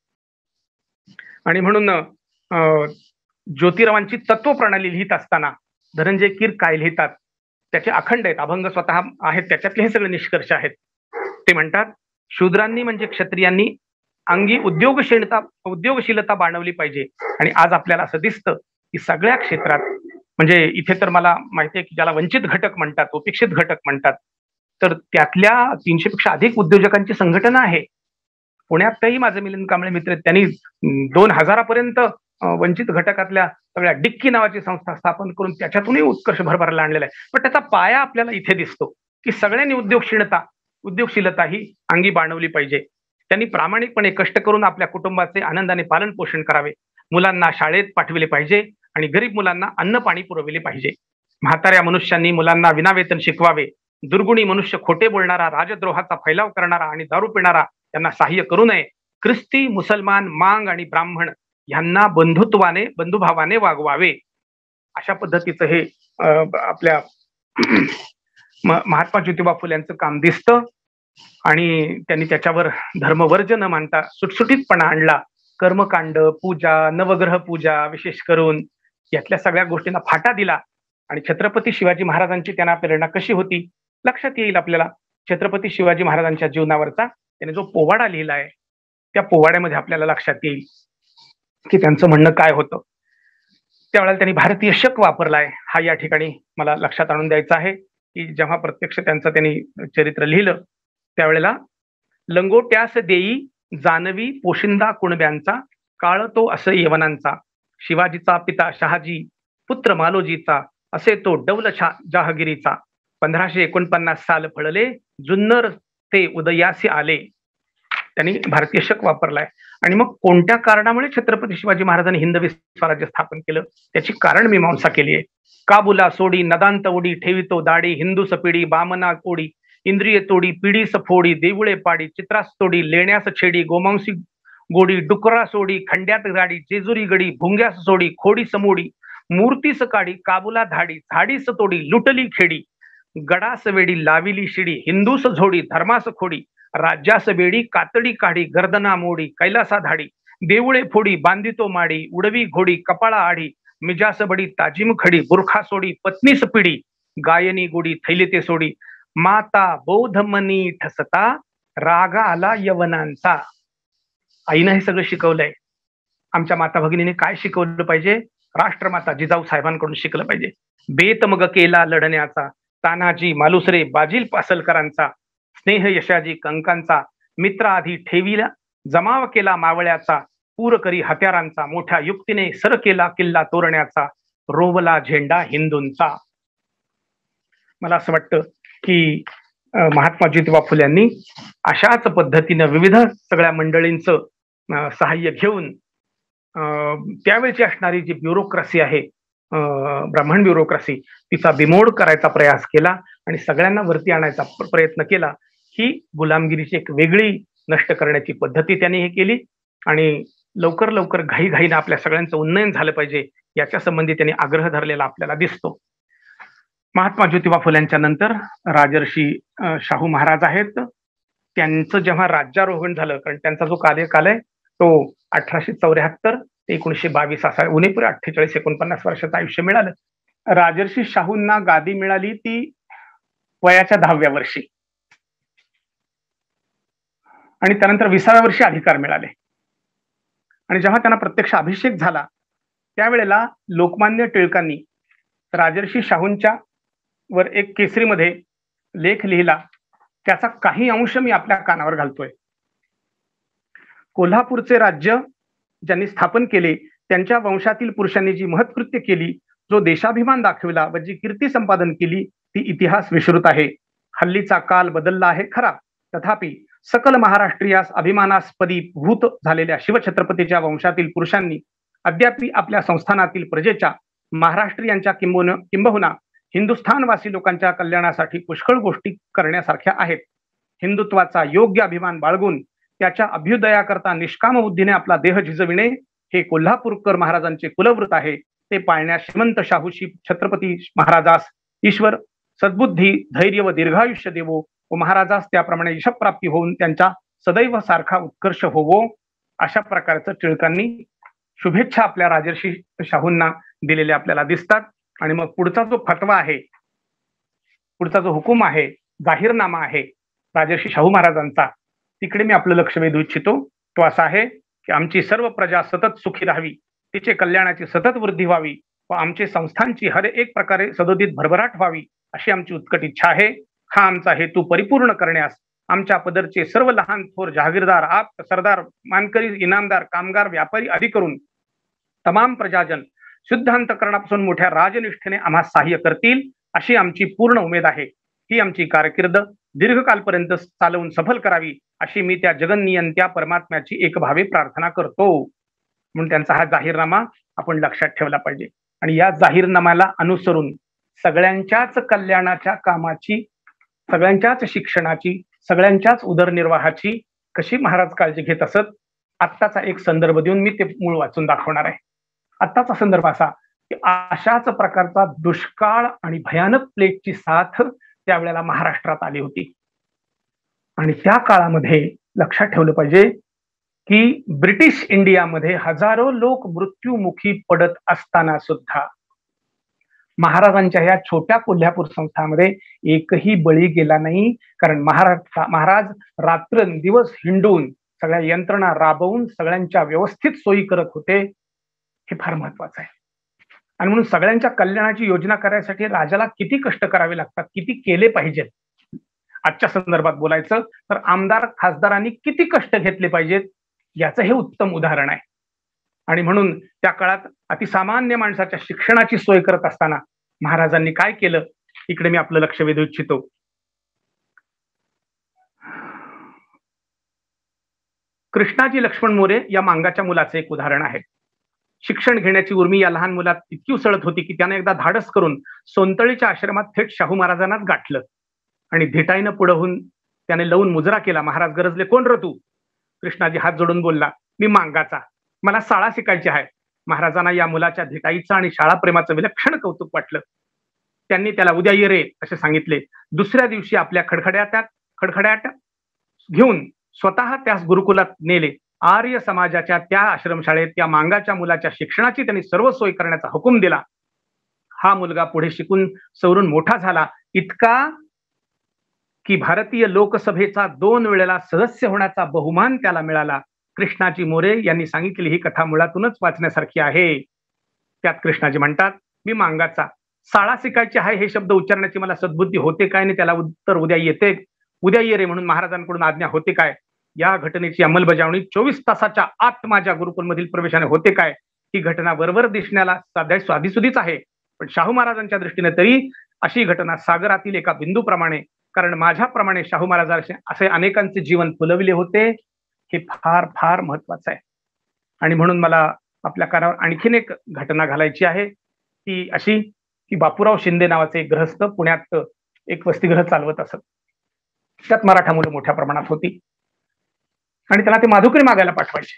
आणि म्हणून ज्योतिरावांची तत्वप्रणाली लिहित असताना धनंजय कीर काय लिहितात, त्याचे अखंड आहेत, अभंग स्वतः आहेत, त्याच्यातले हे सगळे निष्कर्ष आहेत. ते म्हणतात, शूद्रांनी म्हणजे क्षत्रियांनी अंगी उद्योगशीलता बाणवली पाहिजे. आणि आज आपल्याला असं दिसतं की सगळ्या क्षेत्रात म्हणजे इथे तर मला माहिती आहे की ज्याला वंचित घटक म्हणतात, उपेक्षित घटक म्हणतात, तर त्यातल्या 300 पेक्षा अधिक उद्योजकांची संघटना आहे. पुण्यातही माझे मिलिंद कांबळे मित्र आहेत, त्यांनी 2000 पर्यंत वंचित घटकातल्या सगळ्या डिक्की नावाची संस्था स्थापन करून त्याच्यातूनही उत्कर्ष भरभरायला आणलेला आहे. पण त्याचा पाया आपल्याला इथे दिसतो की सगळ्यांनी उद्योगशीलता ही अंगी बाणवली पाहिजे. त्यांनी प्रामाणिकपणे कष्ट करून आपल्या कुटुंबाचे आनंदाने पालन पोषण करावे, मुलांना शाळेत पाठविले पाहिजे आणि गरीब मुलांना अन्न पाणी पुरविले पाहिजे. म्हाताऱ्या मनुष्यांनी मुलांना विनावेतन शिकवावे. दुर्गुणी मनुष्य खोटे बोलणारा, राजद्रोहाचा फैलाव करणारा आणि दारू पिणारा यांना सहाय्य करू नये. ख्रिस्ती, मुसलमान, मांग आणि ब्राह्मण यांना बंधुभावाने वागवावे. अशा पद्धतीचं हे आपल्या महात्मा ज्योतिबा फुले यांचं काम दिसतं. आणि त्यांनी त्याच्यावर धर्मवर्ज न मानता सुटसुटीतपणा आणला. कर्मकांड, पूजा, नवग्रह पूजा विशेष करून यातल्या सगळ्या गोष्टींना फाटा दिला. आणि छत्रपती शिवाजी महाराजांची त्यांना प्रेरणा कशी होती लक्षात येईल आपल्याला. छत्रपती शिवाजी महाराजांच्या जीवनावरचा त्याने जो पोवाडा लिहिलाय, त्या पोवाड्यामध्ये आपल्याला लक्षात येईल की त्यांचं म्हणणं काय होतं. त्यावेळेला त्यांनी भारतीय शक वापरलाय, हा या ठिकाणी मला लक्षात आणून द्यायचा आहे की जेव्हा प्रत्यक्ष त्यांचं त्यांनी चरित्र लिहिलं त्यावेळेला, लंगोट्यास देई जानवी पोशिंदा कुणब्यांचा, काळ तो असे यवनांचा, शिवाजीचा पिता शहाजी पुत्र मालोजीचा, असे तो डौल जहागिरीचा, 1549 साल फळले जुन्नर ते उदयासी आले. त्यांनी भारतीय शक वापरलाय. आणि मग कोणत्या कारणामुळे छत्रपती शिवाजी महाराजांनी हिंदवी स्वराज्य स्थापन केलं त्याची कारण मीमांसा केली आहे. काबुला सोडी नदांत उडी, ठेवितो दाडी, हिंदू सपिडी बामना कोडी, इंद्रिय तोडी पिढी सफोडी, देऊळे पाडी, चित्रास तोडी, लेण्यास छेडी, गोमांसी गोडी, डुकरा सोडी, खंड्यात गाडी, जेजुरी गडी, भुंग्यास सोडी, खोडी समोडी, मूर्तीस काढी, काबुला धाडी, झाडीस तोडी, लुटली खेडी, गडास वेडी, लाविली शिडी, हिंदूस झोडी, धर्मास खोडी, राज्यास बेडी, कातडी काढी, गर्दना मोडी, कैलासा धाडी, देऊळे फोडी, बांधितो माडी, उडवी घोडी, कपाळा आडी, मिजास बडी, ताजीम खडी, बुरखा सोडी, पत्नीस पिढी, गायनी गोडी, थैले ते सोडी, माता बोधमनी ठसता, रागा आला यवनांचा. आईनं हे सगळं शिकवलंय. आमच्या माता भगिनीने काय शिकवलं पाहिजे? राष्ट्रमाता जिजाऊ साहेबांकडून शिकलं पाहिजे. बेत मग केला लढण्याचा, तानाजी मालुसरे बाजील पासलकरांचा, स्नेह यशाजी कंकांचा, मित्र आधी ठेवीला जमाव केला मावळ्याचा, पूर करी हत्यारांचा, मोठ्या युक्तीने सर केला किल्ला तोरण्याचा, रोवला झेंडा हिंदूंचा. मला असं वाटतं की महात्मा ज्योतिबा फुले यांनी अशाच पद्धतीनं विविध सगळ्या मंडळींचं सहाय्य घेऊन त्यावेळची असणारी जी ब्युरोक्रेसी आहे, ब्राह्मण ब्युरोक्रेसी, तिचा बिमोड करायचा प्रयास केला आणि सगळ्यांना वरती आणायचा प्रयत्न केला. ही गुलामगिरीची एक वेगळी नष्ट करण्याची पद्धती त्यांनी हे केली. आणि लवकर लवकर घाईघाईनं आपल्या सगळ्यांचं उन्नयन झालं पाहिजे याच्या संबंधी त्यांनी आग्रह धरलेला आपल्याला दिसतो. महात्मा ज्योतिबा फुल्यांच्या नंतर राजर्षी शाहू महाराज आहेत. त्यांचं जेव्हा राज्यारोहण झालं, कारण त्यांचा जो कार्यकाल आहे तो 1874 ते 1922 असा, उणेपुरे 48-49 वर्षाचं आयुष्य मिळालं. राजर्षी शाहूंना गादी मिळाली ती वयाच्या 10व्या वर्षी आणि त्यानंतर 20व्या वर्षी अधिकार मिळाले. आणि जेव्हा त्यांना प्रत्यक्ष अभिषेक झाला त्यावेळेला लोकमान्य टिळकांनी राजर्षी शाहूंच्या वर एक केसरीमध्ये लेख लिहिला. त्याचा काही अंश मी आपल्या कानावर घालतोय. कोल्हापूरचे राज्य ज्यांनी स्थापन केले त्यांच्या वंशातील पुरुषांनी जी महत्कृत्य केली, जो देशाभिमान दाखविला व जी कीर्ती संपादन केली ती इतिहास विश्रुत आहे. हल्लीचा काल बदलला आहे खरा, तथापि सकल महाराष्ट्रीयास अभिमानास्पदी भूत झालेल्या शिवछत्रपतीच्या वंशातील पुरुषांनी अद्यापि आपल्या संस्थानातील प्रजेच्या, महाराष्ट्रीयांच्या किंबहुना हिंदुस्थानवासी लोकांच्या कल्याणासाठी पुष्कळ गोष्टी करण्यासारख्या आहेत. हिंदुत्वाचा योग्य अभिमान बाळगून त्याच्या अभ्युदयाकरता निष्काम बुद्धीने आपला देह झिजविणे हे कोल्हापूरकर महाराजांचे कुलव्रत आहे. ते पाळण्यास श्रीमंत शाहूशी छत्रपती महाराजास ईश्वर सद्बुद्धी, धैर्य व दीर्घायुष्य देवो व महाराजास त्याप्रमाणे यशप्राप्ती होऊन त्यांच्या सदैव सारखा उत्कर्ष होवो. अशा प्रकारचं टिळकांनी शुभेच्छा आपल्या राजर्षी शाहूंना दिलेल्या आपल्याला दिसतात. आणि मग पुढचा जो फतवा आहे, पुढचा जो हुकूम आहे, जाहीरनामा आहे राजर्षी शाहू महाराजांचा, तिकडे मी आपलं लक्ष वेधू इच्छितो. तो असा आहे की आमची सर्व प्रजा सतत सुखी राहावी, तिचे कल्याणाची सतत वृद्धी व्हावी, व आमचे संस्थांची हर एक प्रकारे सदोदित भरभराट व्हावी अशी आमची उत्कट इच्छा आहे. हा आमचा हेतू परिपूर्ण करण्यास आमच्या पदरचे सर्व लहान थोर जहागीरदार, आप्त, सरदार, मानकरी, इनामदार, कामगार, व्यापारी आदी करून तमाम प्रजाजन शुद्ध अंतकरणापासून मोठ्या राजनिष्ठेने आम्हा सहाय्य करतील अशी आमची पूर्ण उमेद आहे. ही आमची कारकीर्द दीर्घकालपर्यंत चालवून सफल करावी अशी मी त्या जगन्नियंत्या परमात्म्याची एकभावे प्रार्थना करतो. म्हणून त्यांचा हा जाहीरनामा आपण लक्षात ठेवला पाहिजे. आणि या जाहीरनाम्याला अनुसरून सगळ्यांच्याच कल्याणाच्या कामाची, सगळ्यांच्याच शिक्षणाची, सगळ्यांच्याच उदरनिर्वाहाची कशी महाराज काळजी घेत असत, आत्ताचा एक संदर्भ देऊन मी ते मूळ वाचून दाखवणार आहे. आत्ताचा संदर्भ असा की अशाच प्रकारचा दुष्काळ आणि भयानक प्लेगची साथ त्यावेळेला महाराष्ट्रात आली होती. आणि त्या काळामध्ये लक्षात ठेवलं पाहिजे की ब्रिटिश इंडियामध्ये हजारो लोक मृत्युमुखी पडत असताना सुद्धा महाराजांच्या या छोट्या कोल्हापूर संस्थांमध्ये एकही बळी गेला नाही. कारण महाराज रात्रंदिवस हिंडून सगळ्या यंत्रणा राबवून सगळ्यांच्या व्यवस्थित सोयी करत होते. हे फार महत्वाचं आहे. आणि म्हणून सगळ्यांच्या कल्याणाची योजना करायसाठी राजाला किती कष्ट करावे लागतात, किती केले पाहिजेत. आजच्या संदर्भात बोलायचं तर आमदार खासदारांनी किती कष्ट घेतले पाहिजेत याचं हे उत्तम उदाहरण आहे. आणि म्हणून त्या काळात अतिसामान्य माणसाच्या शिक्षणाची सोय करत असताना महाराजांनी काय केलं, इकडे मी आपलं लक्ष वेधू इच्छितो. कृष्णाजी लक्ष्मण मोरे या मांगाच्या मुलाचं एक उदाहरण आहे. शिक्षण घेण्याची उर्मी या लहान मुलात इतकी उसळत होती की त्याने एकदा धाडस करून सोनतळीच्या आश्रमात थेट शाहू महाराजांनाच गाठलं आणि धिटाईनं पुढं होऊन त्याने लवून मुजरा केला. महाराज गरजले, कोण र तू? कृष्णाजी हात जोडून बोलला, मी मांगाचा, मला शाळा शिकायची आहे. महाराजांना या मुलाच्या धिटाईचं आणि शाळा प्रेमाचं विलक्षण कौतुक वाटलं. त्यांनी त्याला उद्या ये रे असे सांगितले. दुसऱ्या दिवशी आपल्या खडखड्याट घेऊन स्वतः त्यास गुरुकुलात नेले. आर्य समाजाच्या त्या आश्रमशाळेत त्या मांगाच्या मुलाच्या शिक्षणाची त्यांनी सर्व सोय करण्याचा हुकूम दिला. हा मुलगा पुढे शिकून सवरून मोठा झाला, इतका की भारतीय लोकसभेचा 2 वेळेला सदस्य होण्याचा बहुमान त्याला मिळाला. कृष्णाजी मोरे यांनी सांगितलेली ही कथा मुळातूनच वाचण्यासारखी आहे. त्यात कृष्णाजी म्हणतात, मी मांगाचा, शाळा शिकायची आहे हे शब्द उच्चारण्याची मला सद्बुद्धी होते काय, आणि त्याला उत्तर उद्या येते. उद्या ये रे म्हणून महाराजांकडून आज्ञा होते काय? या घटनेची अंमलबजावणी 24 तासाच्या आत माझ्या गुरुकुलमधील प्रवेशाने होते काय? ही घटना वरवर दिसण्याला स्वादिसुधीच आहे, पण शाहू महाराजांच्या दृष्टीने तरी अशी घटना सागरातील एका बिंदूप्रमाणे, कारण माझ्याप्रमाणे शाहू महाराज असे अनेकांचे जीवन फुलविले होते. हे फार फार महत्वाचं आहे. आणि म्हणून मला आपल्या कानावर आणखीन एक घटना घालायची आहे, ती अशी की बापूराव शिंदे नावाचे एक गृहस्थ पुण्यात एक वसतिगृह चालवत असत. त्यात मराठा मुलं मोठ्या प्रमाणात होती आणि त्याला ते माधुकरी मागायला पाठवायचे.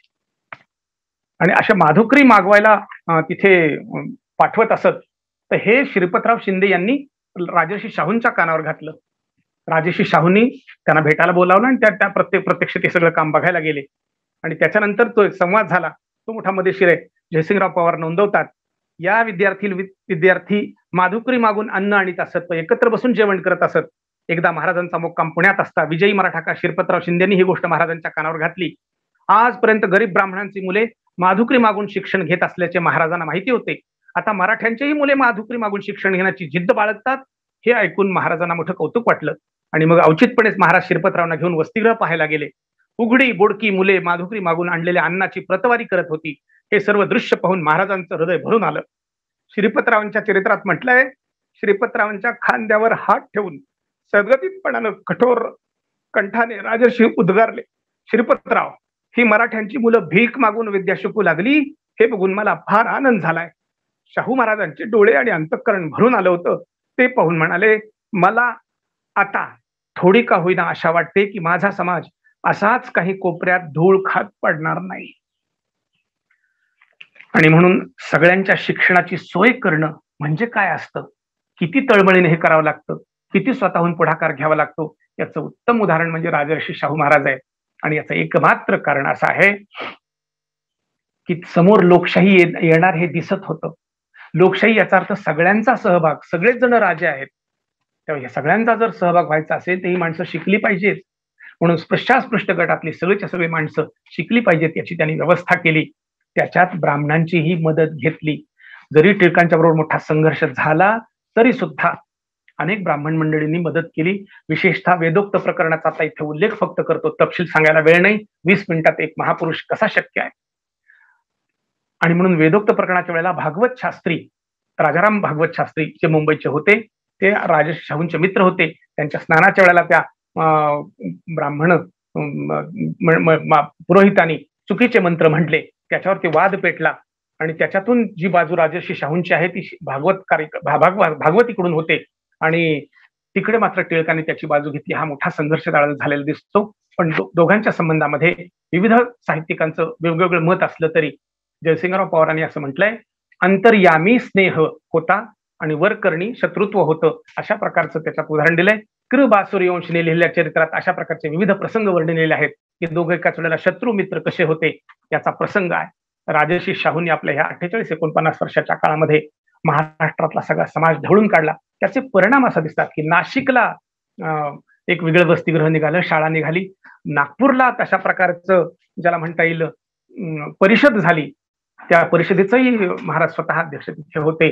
आणि अशा माधुकरी मागवायला तिथे पाठवत असत. तर हे श्रीपतराव शिंदे यांनी राजर्षी शाहूंच्या कानावर घातलं. राजर्षी शाहूंनी त्यांना भेटायला बोलावलं आणि त्या प्रत्यक्ष ते सगळं काम बघायला गेले. आणि त्याच्यानंतर तो एक संवाद झाला, तो मोठा मजेशीर आहे. जयसिंगराव पवार नोंदवतात, या विद्यार्थी माधुकरी मागून अन्न आणीत असत व एकत्र बसून जेवण करत असत. एकदा महाराजांचा मुक्काम पुण्यात असता विजयी मराठा श्रीपतराव शिंदेनी ही गोष्ट महाराजांच्या कानावर घातली. आजपर्यंत गरीब ब्राह्मणांची मुले माधुकरी मागून शिक्षण घेत असल्याचे महाराजांना माहिती होते. आता मराठ्यांचेही मुले माधुकरी मागून शिक्षण घेण्याची जिद्द बाळगतात. हे ऐकून महाराजांना मोठं कौतुक वाटलं आणि मग औचितपणेच महाराज श्रीपतरावांना घेऊन वसतिगृह पाहायला गेले. उघडी बोडकी मुले माधुकरी मागून आणलेल्या अन्नाची प्रतवारी करत होती. हे सर्व दृश्य पाहून महाराजांचं हृदय भरून आलं. श्रीपतरावांच्या चरित्रात म्हटलंय, श्रीपतरावांच्या खांद्यावर हात ठेवून सद्गतीतपणानं कठोर कंठाने राजर्षी उद्गारले, श्रीपतराव, ही मराठ्यांची मुलं भीक मागून विद्या शिकू लागली, हे बघून मला फार आनंद झालाय. शाहू महाराजांचे डोळे आणि अंतःकरण भरून आलं होतं. ते पाहून म्हणाले, मला आता थोडी का होईना आशा वाटते की माझा समाज असाच काही कोपऱ्यात धूळ खात पडणार नाही. आणि म्हणून सगळ्यांच्या शिक्षणाची सोय करणं म्हणजे काय असतं, किती तळमळीने हे करावं लागतं, किती स्वतःहून पुढाकार घ्यावा लागतो, याचं उत्तम उदाहरण म्हणजे राजर्षी शाहू महाराज आहेत. आणि याचं एकमात्र कारण असं आहे की समोर लोकशाही येणार हे दिसत होतं. लोकशाही याचा अर्थ सगळ्यांचा सहभाग, सगळेच जण राजे आहेत. तेव्हा सगळ्यांचा जर सहभाग व्हायचा असेल तर ही माणसं शिकली पाहिजेत. म्हणून स्पृश्यास्पृश्य गटातली सगळीच्या सगळी माणसं शिकली पाहिजेत याची त्यांनी व्यवस्था केली. त्याच्यात ब्राह्मणांचीही मदत घेतली. जरी टिळकांच्या बरोबर मोठा संघर्ष झाला तरी सुद्धा अनेक ब्राह्मण मंडळींनी मदत केली. विशेषतः वेदोक्त प्रकरणाचा आता इथे उल्लेख फक्त करतो, तपशील सांगायला वेळ नाही. 20 मिनिटात एक महापुरुष कसा शक्य आहे. आणि म्हणून वेदोक्त प्रकरणाच्या वेळेला भागवत शास्त्री, राजाराम भागवत शास्त्री जे मुंबईचे होते, ते राजर्षी शाहूंचे मित्र होते. त्यांच्या स्नानाच्या वेळेला त्या ब्राह्मण पुरोहितांनी चुकीचे मंत्र म्हटले, त्याच्यावरती वाद पेटला आणि त्याच्यातून जी बाजू राजर्षी शाहूंची आहे ती भागवतीकडून होते आणि तिकडे मात्र टिळकांनी त्याची बाजू घेतली. हा मोठा संघर्ष झालेला दिसतो. पण दोघांच्या संबंधामध्ये विविध साहित्यिकांचं वेगवेगळं मत असलं तरी जयसिंगराव पवारांनी असं म्हटलंय, अंतर्यामी स्नेह होता आणि वरकरणी शत्रुत्व होतं. अशा प्रकारचं त्याच्यात उदाहरण दिलंय. कृ बासुरीवंशने लिहिलेल्या चरित्रात अशा प्रकारचे विविध प्रसंग वर्णिलेले आहेत की दोघे एकाच वेळेला शत्रू मित्र कसे होते याचा प्रसंग आहे. राजर्षी शाहूंनी आपल्या ह्या 48-49 वर्षाच्या काळामध्ये महाराष्ट्रातला सगळा समाज ढवळून काढला. त्याचे परिणाम असा दिसतात की नाशिकला एक वेगळं वसतिगृह निघालं, शाळा निघाली. नागपूरला तशा प्रकारचं ज्याला म्हणता येईल परिषद झाली. त्या परिषदेचंही महाराज स्वतः अध्यक्ष तिथे होते.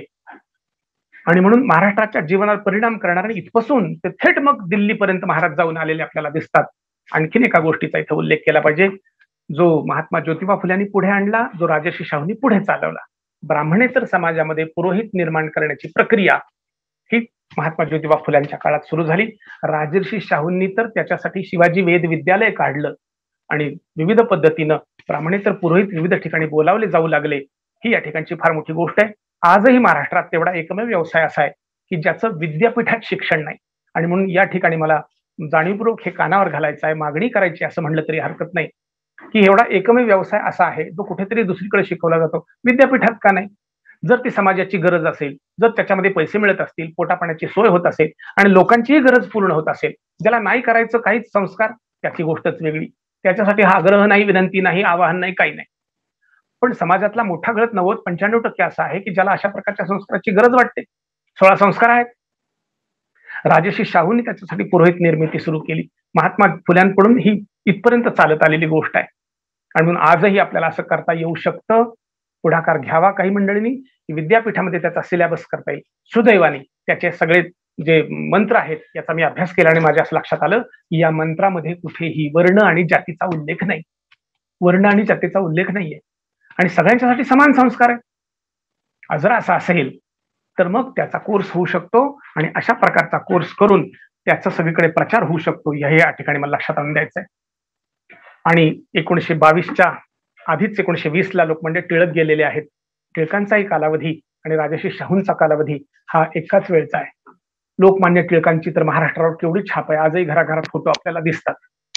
आणि म्हणून महाराष्ट्राच्या जीवनावर परिणाम करणारे इथपासून ते थेट मग दिल्लीपर्यंत महाराज जाऊन आलेले आपल्याला दिसतात. आणखीन एका गोष्टीचा इथे उल्लेख केला पाहिजे, जो महात्मा ज्योतिबा फुल्यांनी पुढे आणला, जो राजर्षी शाहूंनी पुढे चालवला. ब्राह्मणेतर समाजामध्ये पुरोहित निर्माण करण्याची प्रक्रिया ही महात्मा ज्योतिबा फुल्यांच्या काळात सुरू झाली. राजर्षी शाहूंनी तर त्याच्यासाठी शिवाजी वेद विद्यालय काढलं आणि विविध पद्धतीनं ब्राह्मणेतर पुरोहित विविध ठिकाणी बोलावले जाऊ लागले. ही या ठिकाणची फार मोठी गोष्ट आहे. आजही महाराष्ट्रात तेवढा एकमेव व्यवसाय असा आहे की ज्याचं विद्यापीठात शिक्षण नाही. आणि म्हणून या ठिकाणी मला जाणीवपूर्वक हे कानावर घालायचं आहे, मागणी करायची असं म्हणलं तरी हरकत नाही की एवढा एकमेव व्यवसाय असा आहे जो कुठेतरी दुसरीकडे शिकवला जातो, विद्यापीठात का नाही. जर ती समाजाची गरज असेल, जर त्याच्यामध्ये पैसे मिळत असतील, पोटापाण्याची सोय होत असेल आणि लोकांचीही गरज पूर्ण होत असेल, ज्याला नाही करायचं काहीच संस्कार, त्याची गोष्टच वेगळी. त्याच्यासाठी हा आग्रह नाही, विनंती नाही, आवाहन नाही, काही नाही. पण समाजातला मोठा गळत 90-95% असा आहे की ज्याला अशा प्रकारच्या संस्काराची गरज वाटते. 16 संस्कार आहेत. राजर्षी शाहूंनी त्याच्यासाठी पुरोहित निर्मिती सुरू केली. महात्मा फुल्यांकडून ही इथपर्यंत चालत आलेली गोष्ट आहे. आणि म्हणून आजही आपल्याला असं करता येऊ शकतं. पुढाकार घ्यावा काही मंडळींनी, विद्यापीठामध्ये त्याचा सिलेबस करता येईल. सुदैवाने त्याचे सगळे जे मंत्र आहेत याचा मी अभ्यास केला आणि माझ्या असं लक्षात आलं की या मंत्रामध्ये कुठेही वर्ण आणि जातीचा उल्लेख नाही. वर्ण आणि जातीचा उल्लेख नाहीये आणि सगळ्यांच्यासाठी समान संस्कार आहे. जर असा असेल तर मग त्याचा कोर्स होऊ शकतो आणि अशा प्रकारचा कोर्स करून त्याचा सगळीकडे प्रचार होऊ शकतो. हे या ठिकाणी मला लक्षात आणून द्यायचं आहे. आणि 1922च्या आधीच 1920ला लोकमान्य टिळक गेलेले आहेत. टिळकांचाही कालावधी आणि राजर्षी शाहूंचा कालावधी हा एकाच वेळचा आहे. लोकमान्य टिळकांची तर महाराष्ट्रावर केवढी छाप आहे. आजही घराघरात फोटो आपल्याला दिसतात.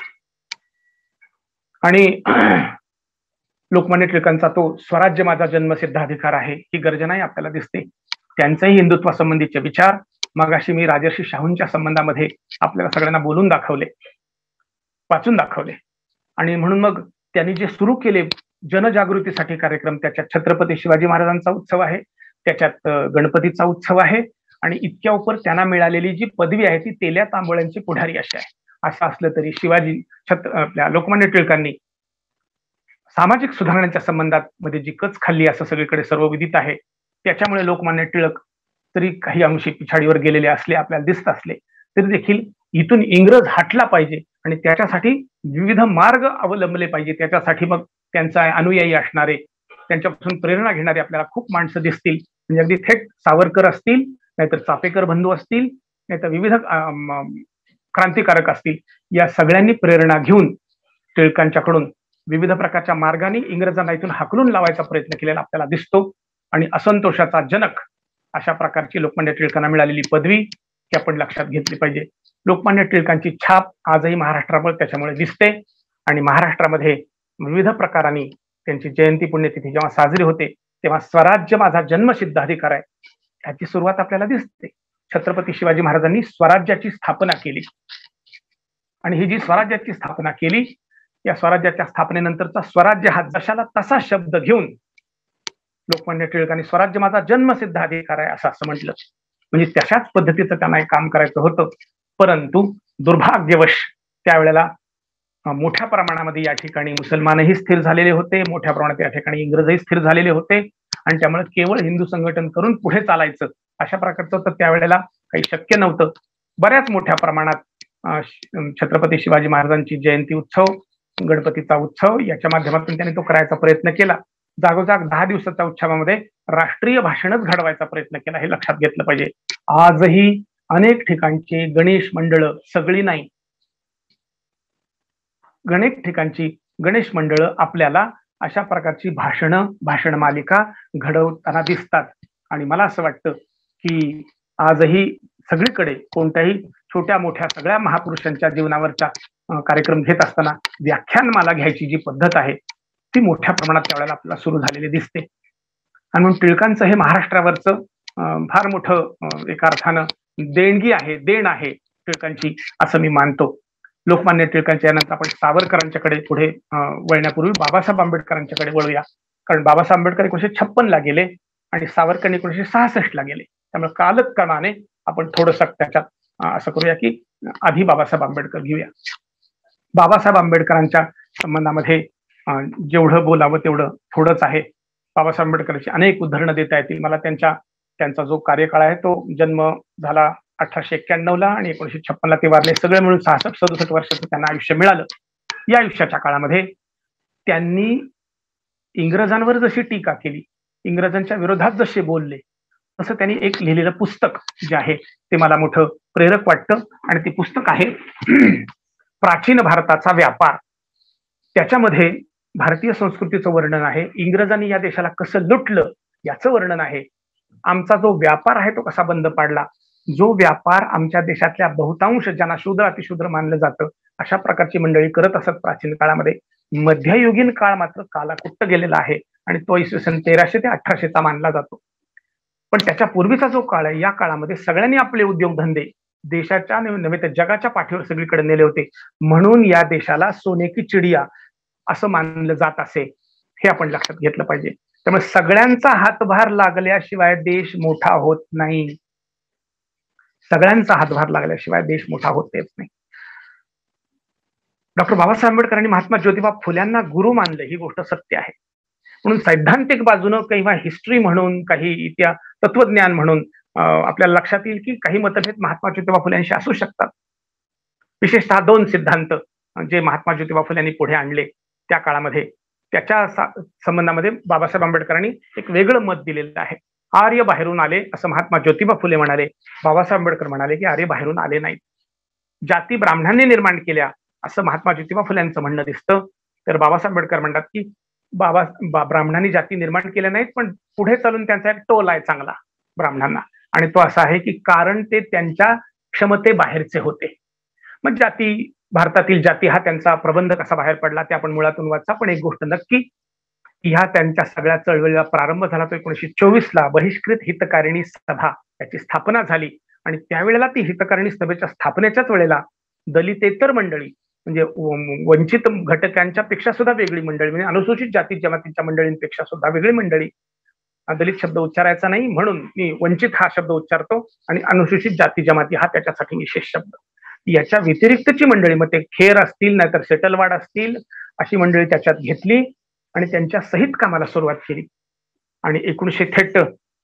आणि लोकमान्य टिळकांचा तो स्वराज्य माझा जन्मसिद्ध अधिकार आहे ही गर्जनाही आपल्याला दिसते. त्यांचेही हिंदुत्वासंबंधीचे विचार मगाशी मी राजर्षी शाहूंच्या संबंधामध्ये आपल्याला सगळ्यांना बोलून दाखवले, वाचून दाखवले. आणि म्हणून मग त्यांनी जे सुरू केले जनजागृतीसाठी कार्यक्रम, त्याच्यात छत्रपती शिवाजी महाराजांचा उत्सव आहे, त्याच्यात गणपतीचा उत्सव आहे आणि इतक्या उपर त्यांना मिळालेली जी पदवी आहे ती तेल्या तांबोळ्यांची पुढारी अशी आहे. असं असलं तरी शिवाजी आपल्या लोकमान्य टिळकांनी सामाजिक सुधारणांच्या संबंधात मध्ये जी कच खाल्ली असं सगळीकडे सर्व विदित आहे. त्याच्यामुळे लोकमान्य टिळक तरी काही अंशी पिछाडीवर गेलेले असले आपल्याला दिसत असले तरी देखील इथून इंग्रज हटला पाहिजे आणि त्याच्यासाठी विविध मार्ग अवलंबले पाहिजे. त्याच्यासाठी मग त्यांचा अनुयायी असणारे, त्यांच्यापासून प्रेरणा घेणारे आपल्याला खूप माणसं दिसतील. म्हणजे अगदी थेट सावरकर असतील, नाहीतर चापेकर बंधू असतील, नाहीतर विविध क्रांतिकारक असतील. या सगळ्यांनी प्रेरणा घेऊन टिळकांच्याकडून विविध प्रकारच्या मार्गाने इंग्रजांना इथून हाकलून लावायचा प्रयत्न केलेला आपल्याला दिसतो. आणि असंतोषाचा जनक अशा प्रकारची लोकमान्य टिळकांना मिळालेली पदवी ती आपण लक्षात घेतली पाहिजे. लोकमान्य टिळकांची छाप आजही महाराष्ट्रावर त्याच्यामुळे दिसते. आणि महाराष्ट्रामध्ये विविध प्रकारांनी त्यांची जयंती पुण्यतिथी जेव्हा साजरी होते तेव्हा स्वराज्य माझा जन्मसिद्ध अधिकार आहे ह्याची सुरुवात आपल्याला दिसते. छत्रपती शिवाजी महाराजांनी स्वराज्याची स्थापना केली आणि ही जी स्वराज्याची स्थापना केली, या स्वराज्याच्या स्थापनेनंतरचा स्वराज्य हा जशाला तसा शब्द घेऊन लोकमान्य टिळकांनी स्वराज्य माझा जन्मसिद्ध अधिकार आहे असं म्हटलं. म्हणजे तशाच पद्धतीचं त्यांना एक काम करायचं होतं. परंतु दुर्भाग्यवश त्यावेळेला मोठ्या प्रमाणामध्ये या ठिकाणी मुसलमानही स्थिर झालेले होते, मोठ्या प्रमाणात या ठिकाणी इंग्रजही स्थिर झालेले होते आणि त्यामुळे केवळ हिंदू संघटन करून पुढे चालायचं अशा प्रकारचं तर त्यावेळेला काही शक्य नव्हतं. बऱ्याच मोठ्या प्रमाणात छत्रपती शिवाजी महाराजांची जयंती उत्सव, गणपतीचा उत्सव याच्या माध्यमातून त्यांनी तो करायचा प्रयत्न केला. जागोजाग 10 दिवसाच्या उत्सवामध्ये राष्ट्रीय भाषणच घडवायचा प्रयत्न केला, हे लक्षात घेतलं पाहिजे. आजही अनेक ठिकाणची गणेश मंडळ, सगळी नाही, अनेक ठिकाणची गणेश मंडळ आपल्याला अशा प्रकारची भाषण मालिका घडवताना दिसतात. आणि मला असं वाटतं की आजही सगळीकडे कोणत्याही छोट्या मोठ्या सगळ्या महापुरुषांच्या जीवनावरचा कार्यक्रम घेत असताना व्याख्यानमाला घ्यायची जी पद्धत आहे ती मोठ्या प्रमाणात त्यावेळेला आपल्याला सुरू झालेली दिसते. आणि म्हणून टिळकांचं हे महाराष्ट्रावरचं फार मोठं एका अर्थानं देण आहे टिळकांची, असं मी मानतो. लोकमान्य टिळकांच्या यानंतर आपण सावरकरांच्याकडे पुढे वळण्यापूर्वी बाबासाहेब आंबेडकरांच्याकडे वळूया. कारण बाबासाहेब आंबेडकर 1956 ला गेले आणि सावरकर 1966 ला गेले. त्यामुळे कालक्रमाने आपण थोडंसं त्याच्यात असं करूया की आधी बाबासाहेब आंबेडकर घेऊया. बाबासाहेब आंबेडकरांच्या संबंधामध्ये जेवढं बोलावं तेवढं थोडंच आहे. बाबासाहेब आंबेडकरांची अनेक उदाहरणं देता येतील मला. त्यांचा जो कार्यकाळ आहे तो जन्म झाला 1891 ला आणि 1956 ला ते वारले. सगळे मिळून 66-67 वर्षाचं त्यांना आयुष्य मिळालं. या आयुष्याच्या काळामध्ये त्यांनी इंग्रजांवर जशी टीका केली, इंग्रजांच्या विरोधात जसे बोलले, तसं त्यांनी एक लिहिलेलं पुस्तक जे आहे ते मला मोठं प्रेरक वाटतं. आणि ते पुस्तक आहे प्राचीन भारताचा व्यापार. त्याच्यामध्ये भारतीय संस्कृतीचं वर्णन आहे, इंग्रजांनी या देशाला कसं लुटलं याचं वर्णन आहे, आमचा जो व्यापार आहे तो कसा बंद पाडला, जो व्यापार आमच्या देशातल्या बहुतांश ज्यांना शूद्र अतिशूद्र मानलं जातं अशा प्रकारची मंडळी करत असत प्राचीन काळामध्ये. मध्ययुगीन काळ मात्र कालाकुट्ट गेलेला आहे आणि तो इसवी सन 1300 ते 1800चा मानला जातो. पण त्याच्या पूर्वीचा जो काळ आहे या काळामध्ये सगळ्यांनी आपले उद्योगधंदे देशाच्या नव्हे तर जगाच्या पाठीवर सगळीकडे नेले होते. म्हणून या देशाला सोने की चिडिया असं मानलं जात असे, हे आपण लक्षात घेतलं पाहिजे. त्यामुळे सगळ्यांचा हातभार लागल्याशिवाय देश मोठा होत नाही. सगळ्यांचा हातभार लागल्याशिवाय देश मोठा होतेच नाही. डॉक्टर बाबासाहेब आंबेडकरांनी महात्मा ज्योतिबा फुल्यांना गुरु मानलं, ही गोष्ट सत्य आहे. म्हणून सैद्धांतिक बाजूनं किंवा हिस्ट्री म्हणून काही तत्वज्ञान म्हणून आपल्याला लक्षात येईल की काही मतभेद महात्मा ज्योतिबा फुल्यांशी असू शकतात. विशेषतः 2 सिद्धांत जे महात्मा ज्योतिबा फुल्यांनी पुढे आणले त्या काळामध्ये, त्याच्या संबंधामध्ये बाबासाहेब आंबेडकरांनी एक वेगळं मत दिलेलं आहे. आर्य बाहेरून आले असं महात्मा ज्योतिबा फुले म्हणाले, बाबासाहेब आंबेडकर म्हणाले की आर्य बाहेरून आले नाहीत. जाती ब्राह्मणांनी निर्माण केल्या असं महात्मा ज्योतिबा फुले यांचं म्हणणं दिसतं. तर बाबासाहेब आंबेडकर म्हणतात की ब्राह्मणांनी जाती निर्माण केल्या नाहीत, पण पुढे चालून त्यांचा एक टोल आहे चांगला ब्राह्मणांना, आणि तो असा आहे की कारण ते त्यांच्या क्षमतेबाहेरचे होते. मग जाती, भारतातील जाती हा त्यांचा प्रबंध कसा बाहेर पडला ते आपण मुळातून वाचा. पण एक गोष्ट नक्की, ह्या त्यांच्या सगळ्या चळवळीला प्रारंभ झाला तो 1924 ला बहिष्कृत हितकारिणी सभा याची स्थापना झाली. आणि त्यावेळेला ती हितकारिणी सभेच्या स्थापनेच्याच वेळेला दलितेतर मंडळी म्हणजे वंचित घटकांच्या पेक्षा सुद्धा वेगळी मंडळी, म्हणजे अनुसूचित जाती जमातीच्या मंडळींपेक्षा सुद्धा वेगळी मंडळी, दलित शब्द उच्चारायचा नाही म्हणून मी वंचित हा शब्द उच्चारतो आणि अनुसूचित जाती जमाती हा त्याच्यासाठी विशेष शब्द, याच्या व्यतिरिक्तची मंडळी, मग ते खेर असतील नाहीतर सेटलवाड असतील अशी मंडळी त्याच्यात घेतली आणि त्यांच्या सहित कामाला सुरुवात केली. आणि 1900 थेट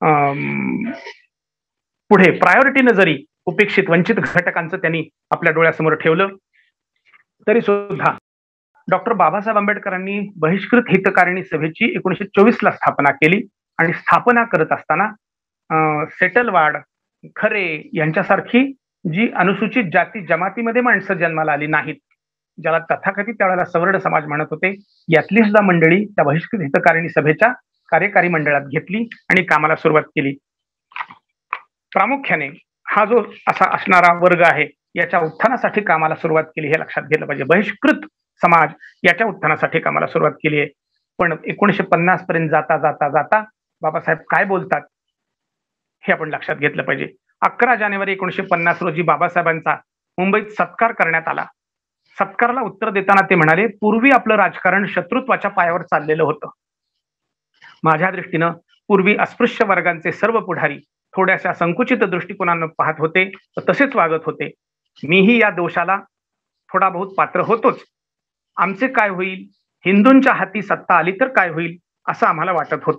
पुढे प्रायोरिटीनं जरी उपेक्षित वंचित घटकांचं त्यांनी आपल्या डोळ्यासमोर ठेवलं तरी सुद्धा डॉक्टर बाबासाहेब आंबेडकरांनी बहिष्कृत हितकारिणी सभेची 1924 ला स्थापना केली. आणि स्थापना करत असताना सेटलवाड, खरे यांच्यासारखी जी अनुसूचित जाती जमातीमध्ये माणसं जन्माला आली नाहीत, ज्याला तथाकथित त्यावेळेला सवर्ण समाज म्हणत होते, यातली सुद्धा मंडळी त्या बहिष्कृत हितकारिणी सभेच्या कार्यकारी मंडळात घेतली आणि कामाला सुरुवात केली. प्रामुख्याने हा जो असा असणारा वर्ग आहे याच्या उत्थानासाठी कामाला सुरुवात केली, हे लक्षात घेतलं पाहिजे. बहिष्कृत समाज याच्या उत्थानासाठी कामाला सुरुवात केली आहे. पण 1950 पर्यंत जाता जाता जाता बाबासाहेब काय बोलतात हे आपण लक्षात घेतलं पाहिजे. 11 जानेवारी 1950 रोजी बाबासाहेबांचा मुंबईत सत्कार करण्यात आला. सत्काराला उत्तर देताना ते म्हणाले, पूर्वी आपलं राजकारण शत्रुत्वाच्या पायावर चाललेलं होतं. माझ्या दृष्टीनं पूर्वी अस्पृश्य वर्गांचे सर्व पुढारी थोड्याशा संकुचित दृष्टिकोनानं पाहत होते, तसेच वागत होते. मीही या दोषाला थोडा बहुत पात्र होतोच. आमचे काय होईल, हिंदूंच्या हाती सत्ता आली तर काय होईल असं आम्हाला वाटत होतं.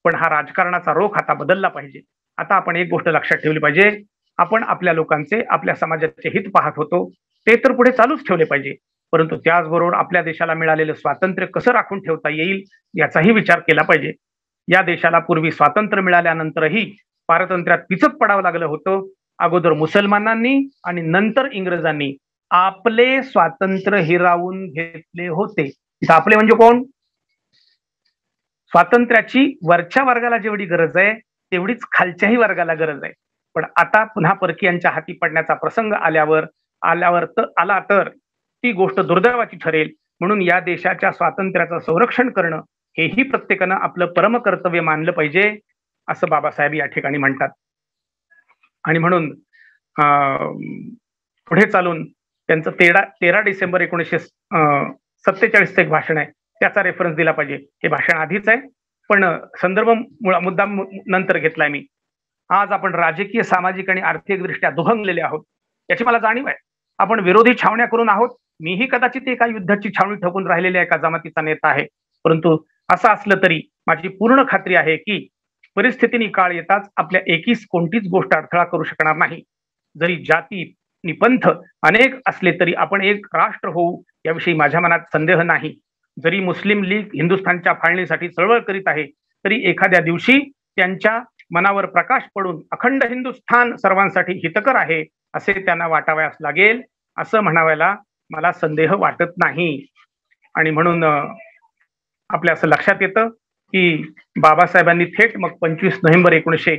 पण हा राजकारणाचा रोख आता बदलला पाहिजे. आता आपण एक गोष्ट लक्षात ठेवली पाहिजे, आपण आपल्या लोकांचे, आपल्या समाजाचे हित पाहत होतो, ते तर पुढे चालूच ठेवले पाहिजे, परंतु त्याचबरोबर आपल्या देशाला मिळालेलं स्वातंत्र्य कसं राखून ठेवता येईल याचाही विचार केला पाहिजे. या देशाला पूर्वी स्वातंत्र्य मिळाल्यानंतरही पारतंत्र्यात पिचक पडावं लागलं होतं. अगोदर मुसलमानांनी आणि नंतर इंग्रजांनी आपले स्वातंत्र्य हिरावून घेतले होते. आपले म्हणजे कोण? स्वातंत्र्याची वरच्या वर्गाला जेवढी गरज आहे तेवढीच खालच्याही वर्गाला गरज आहे. पण आता पुन्हा परकीयांच्या हाती पडण्याचा प्रसंग आला तर ती गोष्ट दुर्दैवाची ठरेल. म्हणून या देशाच्या स्वातंत्र्याचं संरक्षण करणं हेही प्रत्येकानं आपलं परमकर्तव्य मानलं पाहिजे, असं बाबासाहेब या ठिकाणी म्हणतात. आणि म्हणून पुढे चालून त्यांचं 13 डिसेंबर 1947 एक भाषण आहे, त्याचा रेफरन्स दिला पाहिजे. हे भाषण आधीच आहे, पण संदर्भ मुद्दाम नंतर घेतलाय मी. आज आपण राजकीय, सामाजिक आणि आर्थिकदृष्ट्या दुभंगलेले आहोत, याची मला जाणीव आहे. आपण विरोधी छावण्या करून आहोत. मीही कदाचित एका युद्धाची छावणी ठोकून राहिलेल्या एका जमातीचा नेता आहे, परंतु असं असलं तरी माझी पूर्ण खात्री आहे की परिस्थितीने काळ येताच आपल्या एकीस कोणतीच गोष्ट अडथळा करू शकणार नाही. जरी जाती आणि पंथ अनेक असले तरी आपण एक राष्ट्र होऊ याविषयी माझ्या मनात संदेह नाही. जरी मुस्लिम लीग हिंदुस्थानच्या फाळणीसाठी चळवळ करीत आहे, तरी एखाद्या दिवशी त्यांच्या मनावर प्रकाश पडून अखंड हिंदुस्थान सर्वांसाठी हितकर आहे असे त्यांना वाटावयास लागेल, असं म्हणावायला मला संदेह वाटत नाही. आणि म्हणून आपल्या असं लक्षात येतं की बाबासाहेबांनी थेट मग 25 नोव्हेंबर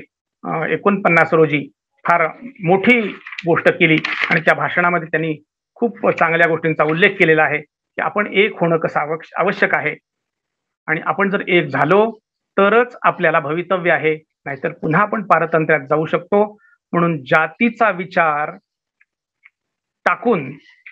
1949 रोजी फार मोठी गोष्ट केली आणि त्या भाषणामध्ये त्यांनी खूप चांगल्या गोष्टींचा उल्लेख केलेला आहे की आपण एक होणं कसं आवश्यक आहे, आणि आपण जर एक झालो तरच आपल्याला भवितव्य आहे, नाहीतर पुन्हा आपण पारतंत्र्यात जाऊ शकतो. म्हणून जातीचा विचार टाकून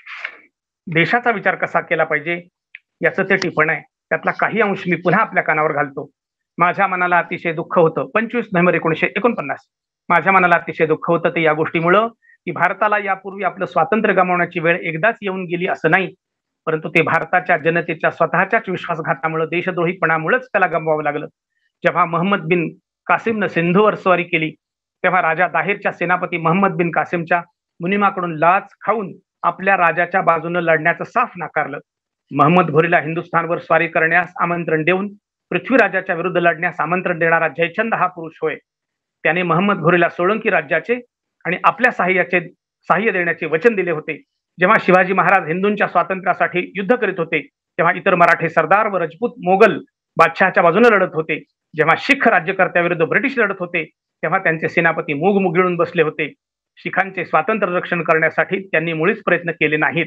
देशाचा विचार कसा केला पाहिजे याचं ते टिपण आहे. त्यातला काही अंश मी पुन्हा आपल्या कानावर घालतो. माझ्या मनाला अतिशय दुःख होतं 25 नोव्हेंबर 1949. माझ्या मनाला अतिशय दुःख होतं ते या गोष्टीमुळं की भारताला यापूर्वी आपलं स्वातंत्र्य गमावण्याची वेळ एकदाच येऊन गेली असं नाही, परंतु ते भारताच्या जनतेच्या स्वतःच्याच विश्वासघातामुळे, देशद्रोहीपणामुळेच त्याला गमवावं लागलं. जेव्हा मोहम्मद बिन कासिमनं सिंधूवर स्वारी केली, तेव्हा राजा दाहिरच्या सेनापती मोहम्मद बिन कासिमच्या मुनिमाकडून लाच खाऊन आपल्या राजाच्या बाजूने लढण्याचं साफ नाकारलं. मोहम्मद घोरीला हिंदुस्थानवर स्वारी करण्यास आमंत्रण देऊन पृथ्वीराजाच्या विरुद्ध लढण्यास आमंत्रण देणारा जयचंद हा पुरुष होय. त्याने मोहम्मद घोरीला सोळंकी राज्याचे आणि आपल्या सहाय्य देण्याचे वचन दिले होते. जेव्हा शिवाजी महाराज हिंदूंच्या स्वातंत्र्यासाठी युद्ध करीत होते, तेव्हा इतर मराठे सरदार व राजपूत मोगल बादशहाच्या बाजूने लढत होते. जेव्हा शीख राज्यकर्त्याविरुद्ध ब्रिटिश लढत होते, तेव्हा त्यांचे सेनापती मूग मुगिळून बसले होते. शिखांचे स्वातंत्र्य रक्षण करण्यासाठी त्यांनी मुळीच प्रयत्न केले नाहीत.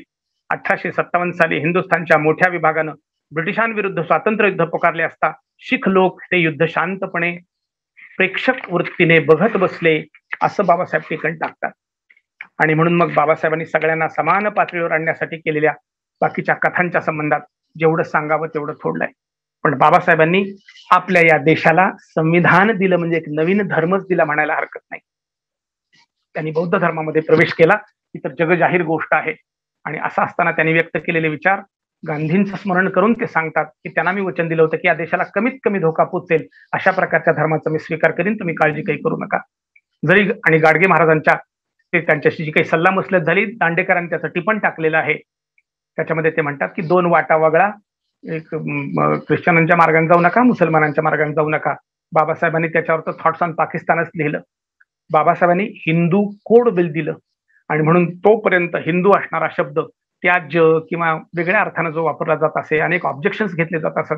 1857 साली हिंदुस्थानच्या मोठ्या विभागानं ब्रिटिशांविरुद्ध स्वातंत्र्य युद्ध पुकारले असता शीख लोक ते युद्ध शांतपणे प्रेक्षक वृत्तीने बघत बसले, असं बाबासाहेब टिकण टाकतात. आणि म्हणून मग बाबासाहेबांनी सगळ्यांना समान पातळीवर आणण्यासाठी केलेल्या बाकीच्या कथांच्या संबंधात जेवढं सांगावं तेवढं थोडलंय. पण बाबासाहेबांनी आपल्या या देशाला संविधान दिलं म्हणजे एक नवीन धर्मच दिला म्हणायला हरकत नाही. त्यांनी बौद्ध धर्मामध्ये प्रवेश केला ही तर जगजाहीर गोष्ट आहे. आणि असं असताना त्यांनी व्यक्त केलेले विचार गांधींचं स्मरण करून ते सांगतात की त्यांना मी वचन दिलं होतं की या देशाला कमीत कमी धोका पोचेल अशा प्रकारच्या धर्माचा मी स्वीकार करीन, तुम्ही काळजी काही करू नका. जरी आणि गाडगे महाराजांच्या त्यांच्याशी जी काही सल्लामसलत झाली, दांडेकरांनी त्याचं टिपण टाकलेलं आहे. त्याच्यामध्ये ते म्हणतात की 2 वाटा वगळा, एक ख्रिश्चनांच्या मार्गाने जाऊ नका, मुसलमानांच्या मार्गाने जाऊ नका. बाबासाहेबांनी त्याच्यावर थॉट्स ऑन पाकिस्तानच लिहिलं. बाबासाहेबांनी हिंदू कोड बिल दिलं आणि म्हणून तोपर्यंत हिंदू असणारा शब्द त्याज्य किंवा वेगळ्या अर्थानं जो वापरला जात असे, अनेक ऑब्जेक्शन्स घेतले जात असत,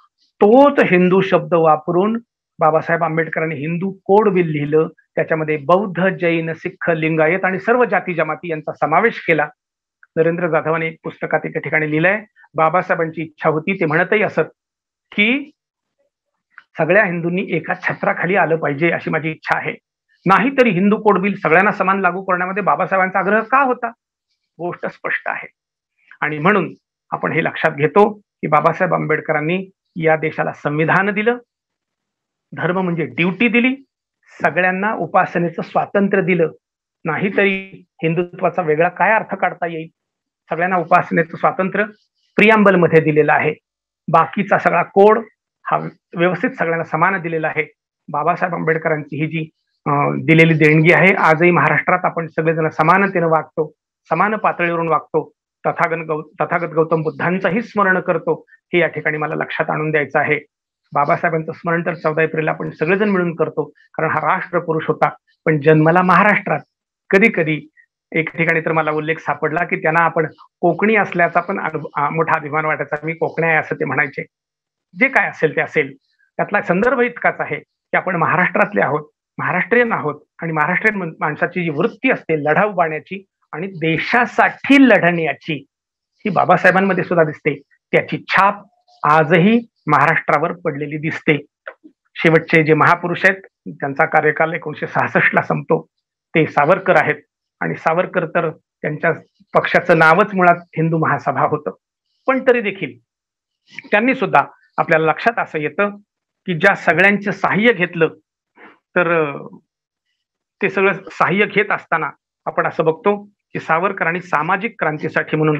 तोच हिंदू शब्द वापरून बाबासाहेब आंबेडकरांनी हिंदू कोड बिल लिहिलं. त्याच्यामध्ये बौद्ध, जैन, सिख, लिंगायत आणि सर्व जाती जमाती यांचा समावेश केला. नरेंद्र जाधवांनी एक पुस्तकात एका ठिकाणी लिहिलंय, बाबासाहेबांची इच्छा होती, ते म्हणतही असत की सगळ्या हिंदूंनी एका छत्राखाली आलं पाहिजे अशी माझी इच्छा आहे. नाहीतरी हिंदू कोड बिल सगळ्यांना समान लागू करण्यामध्ये बाबासाहेबांचा आग्रह का होता? गोष्ट स्पष्ट आहे. आणि म्हणून आपण हे लक्षात घेतो की बाबासाहेब आंबेडकरांनी या देशाला संविधान दिलं, धर्म म्हणजे ड्युटी दिली, सगळ्यांना उपासनेचं स्वातंत्र्य दिलं. नाहीतरी हिंदुत्वाचा वेगळा काय अर्थ काढता येईल? सगळ्यांना उपासनेचं स्वातंत्र्य प्रियांबल मध्ये दिलेलं आहे. बाकीचा सगळा कोड हा व्यवस्थित सगळ्यांना समान दिलेला आहे. बाबासाहेब आंबेडकरांची ही जी दिलेली देणगी आहे, आजही महाराष्ट्रात आपण सगळेजण समानतेने वागतो, समान पातळीवरून वागतो, तथागत गौतम बुद्धांचंही स्मरण करतो, हे या ठिकाणी मला लक्षात आणून द्यायचं आहे. बाबासाहेबांचं स्मरण तर 14 एप्रिलला आपण सगळेजण मिळून करतो, कारण हा राष्ट्रपुरुष होता. पण जन्माला महाराष्ट्रात. कधी कधी एक ठिकाणी तर मला उल्लेख सापडला की त्यांना आपण कोकणी असल्याचा पण मोठा अभिमान वाटायचा. मी कोकणी आहे असं ते म्हणायचे. जे काय असेल ते असेल, त्यातला संदर्भ इतकाच आहे की आपण महाराष्ट्रातले आहोत, महाराष्ट्रीयन आहोत, आणि महाराष्ट्रीयन माणसाची जी वृत्ती असते लढाऊ बाण्याची आणि देशासाठी लढण्याची, ही बाबासाहेबांमध्ये सुद्धा दिसते. त्याची छाप आजही महाराष्ट्रावर पडलेली दिसते. शेवटचे जे महापुरुष आहेत, त्यांचा कार्यकाल 1966 ला संपतो, ते सावरकर आहेत. आणि सावरकर तर त्यांच्या पक्षाचं नावच मुळात हिंदू महासभा होतं. पण तरी देखील त्यांनी सुद्धा, आपल्याला लक्षात असं येतं की ज्या सगळ्यांचं सहाय्य घेतलं, तर ते सगळं सहाय्य घेत असताना आपण असं बघतो की सावरकरांनी सामाजिक क्रांतीसाठी म्हणून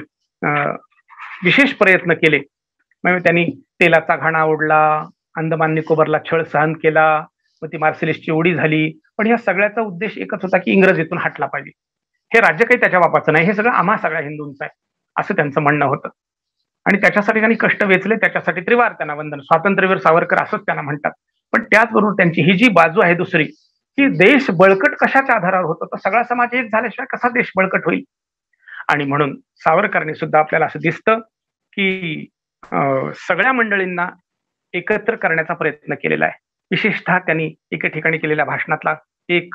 विशेष प्रयत्न केले. म्हणजे त्यांनी तेलाचा घाणा ओढला, अंदमान निकोबारला छळ सहन केला, मग ती मार्सेलिसची उडी झाली. पण या सगळ्याचा उद्देश एकच होता की इंग्रजीतून हटला पाहिजे. हे राज्य काही त्याच्या बापाचं नाही, हे सगळं आम्हा सगळ्या हिंदूंचं आहे, असं त्यांचं म्हणणं होतं. आणि त्याच्यासाठी त्यांनी कष्ट वेचले, त्याच्यासाठी त्रिवार त्यांना वंदन. स्वातंत्र्यवीर सावरकर असंच त्यांना म्हणतात. पण त्याचबरोबर त्यांची ही जी बाजू आहे दुसरी, की देश बळकट कशाच्या आधारावर होतो, तर सगळा समाज एक झाल्याशिवाय कसा देश बळकट होईल. आणि म्हणून सावरकरांनी सुद्धा आपल्याला असं दिसतं की सगळ्या मंडळींना एकत्र करण्याचा प्रयत्न केलेला आहे. विशेषतः त्यांनी एके ठिकाणी केलेल्या भाषणातला एक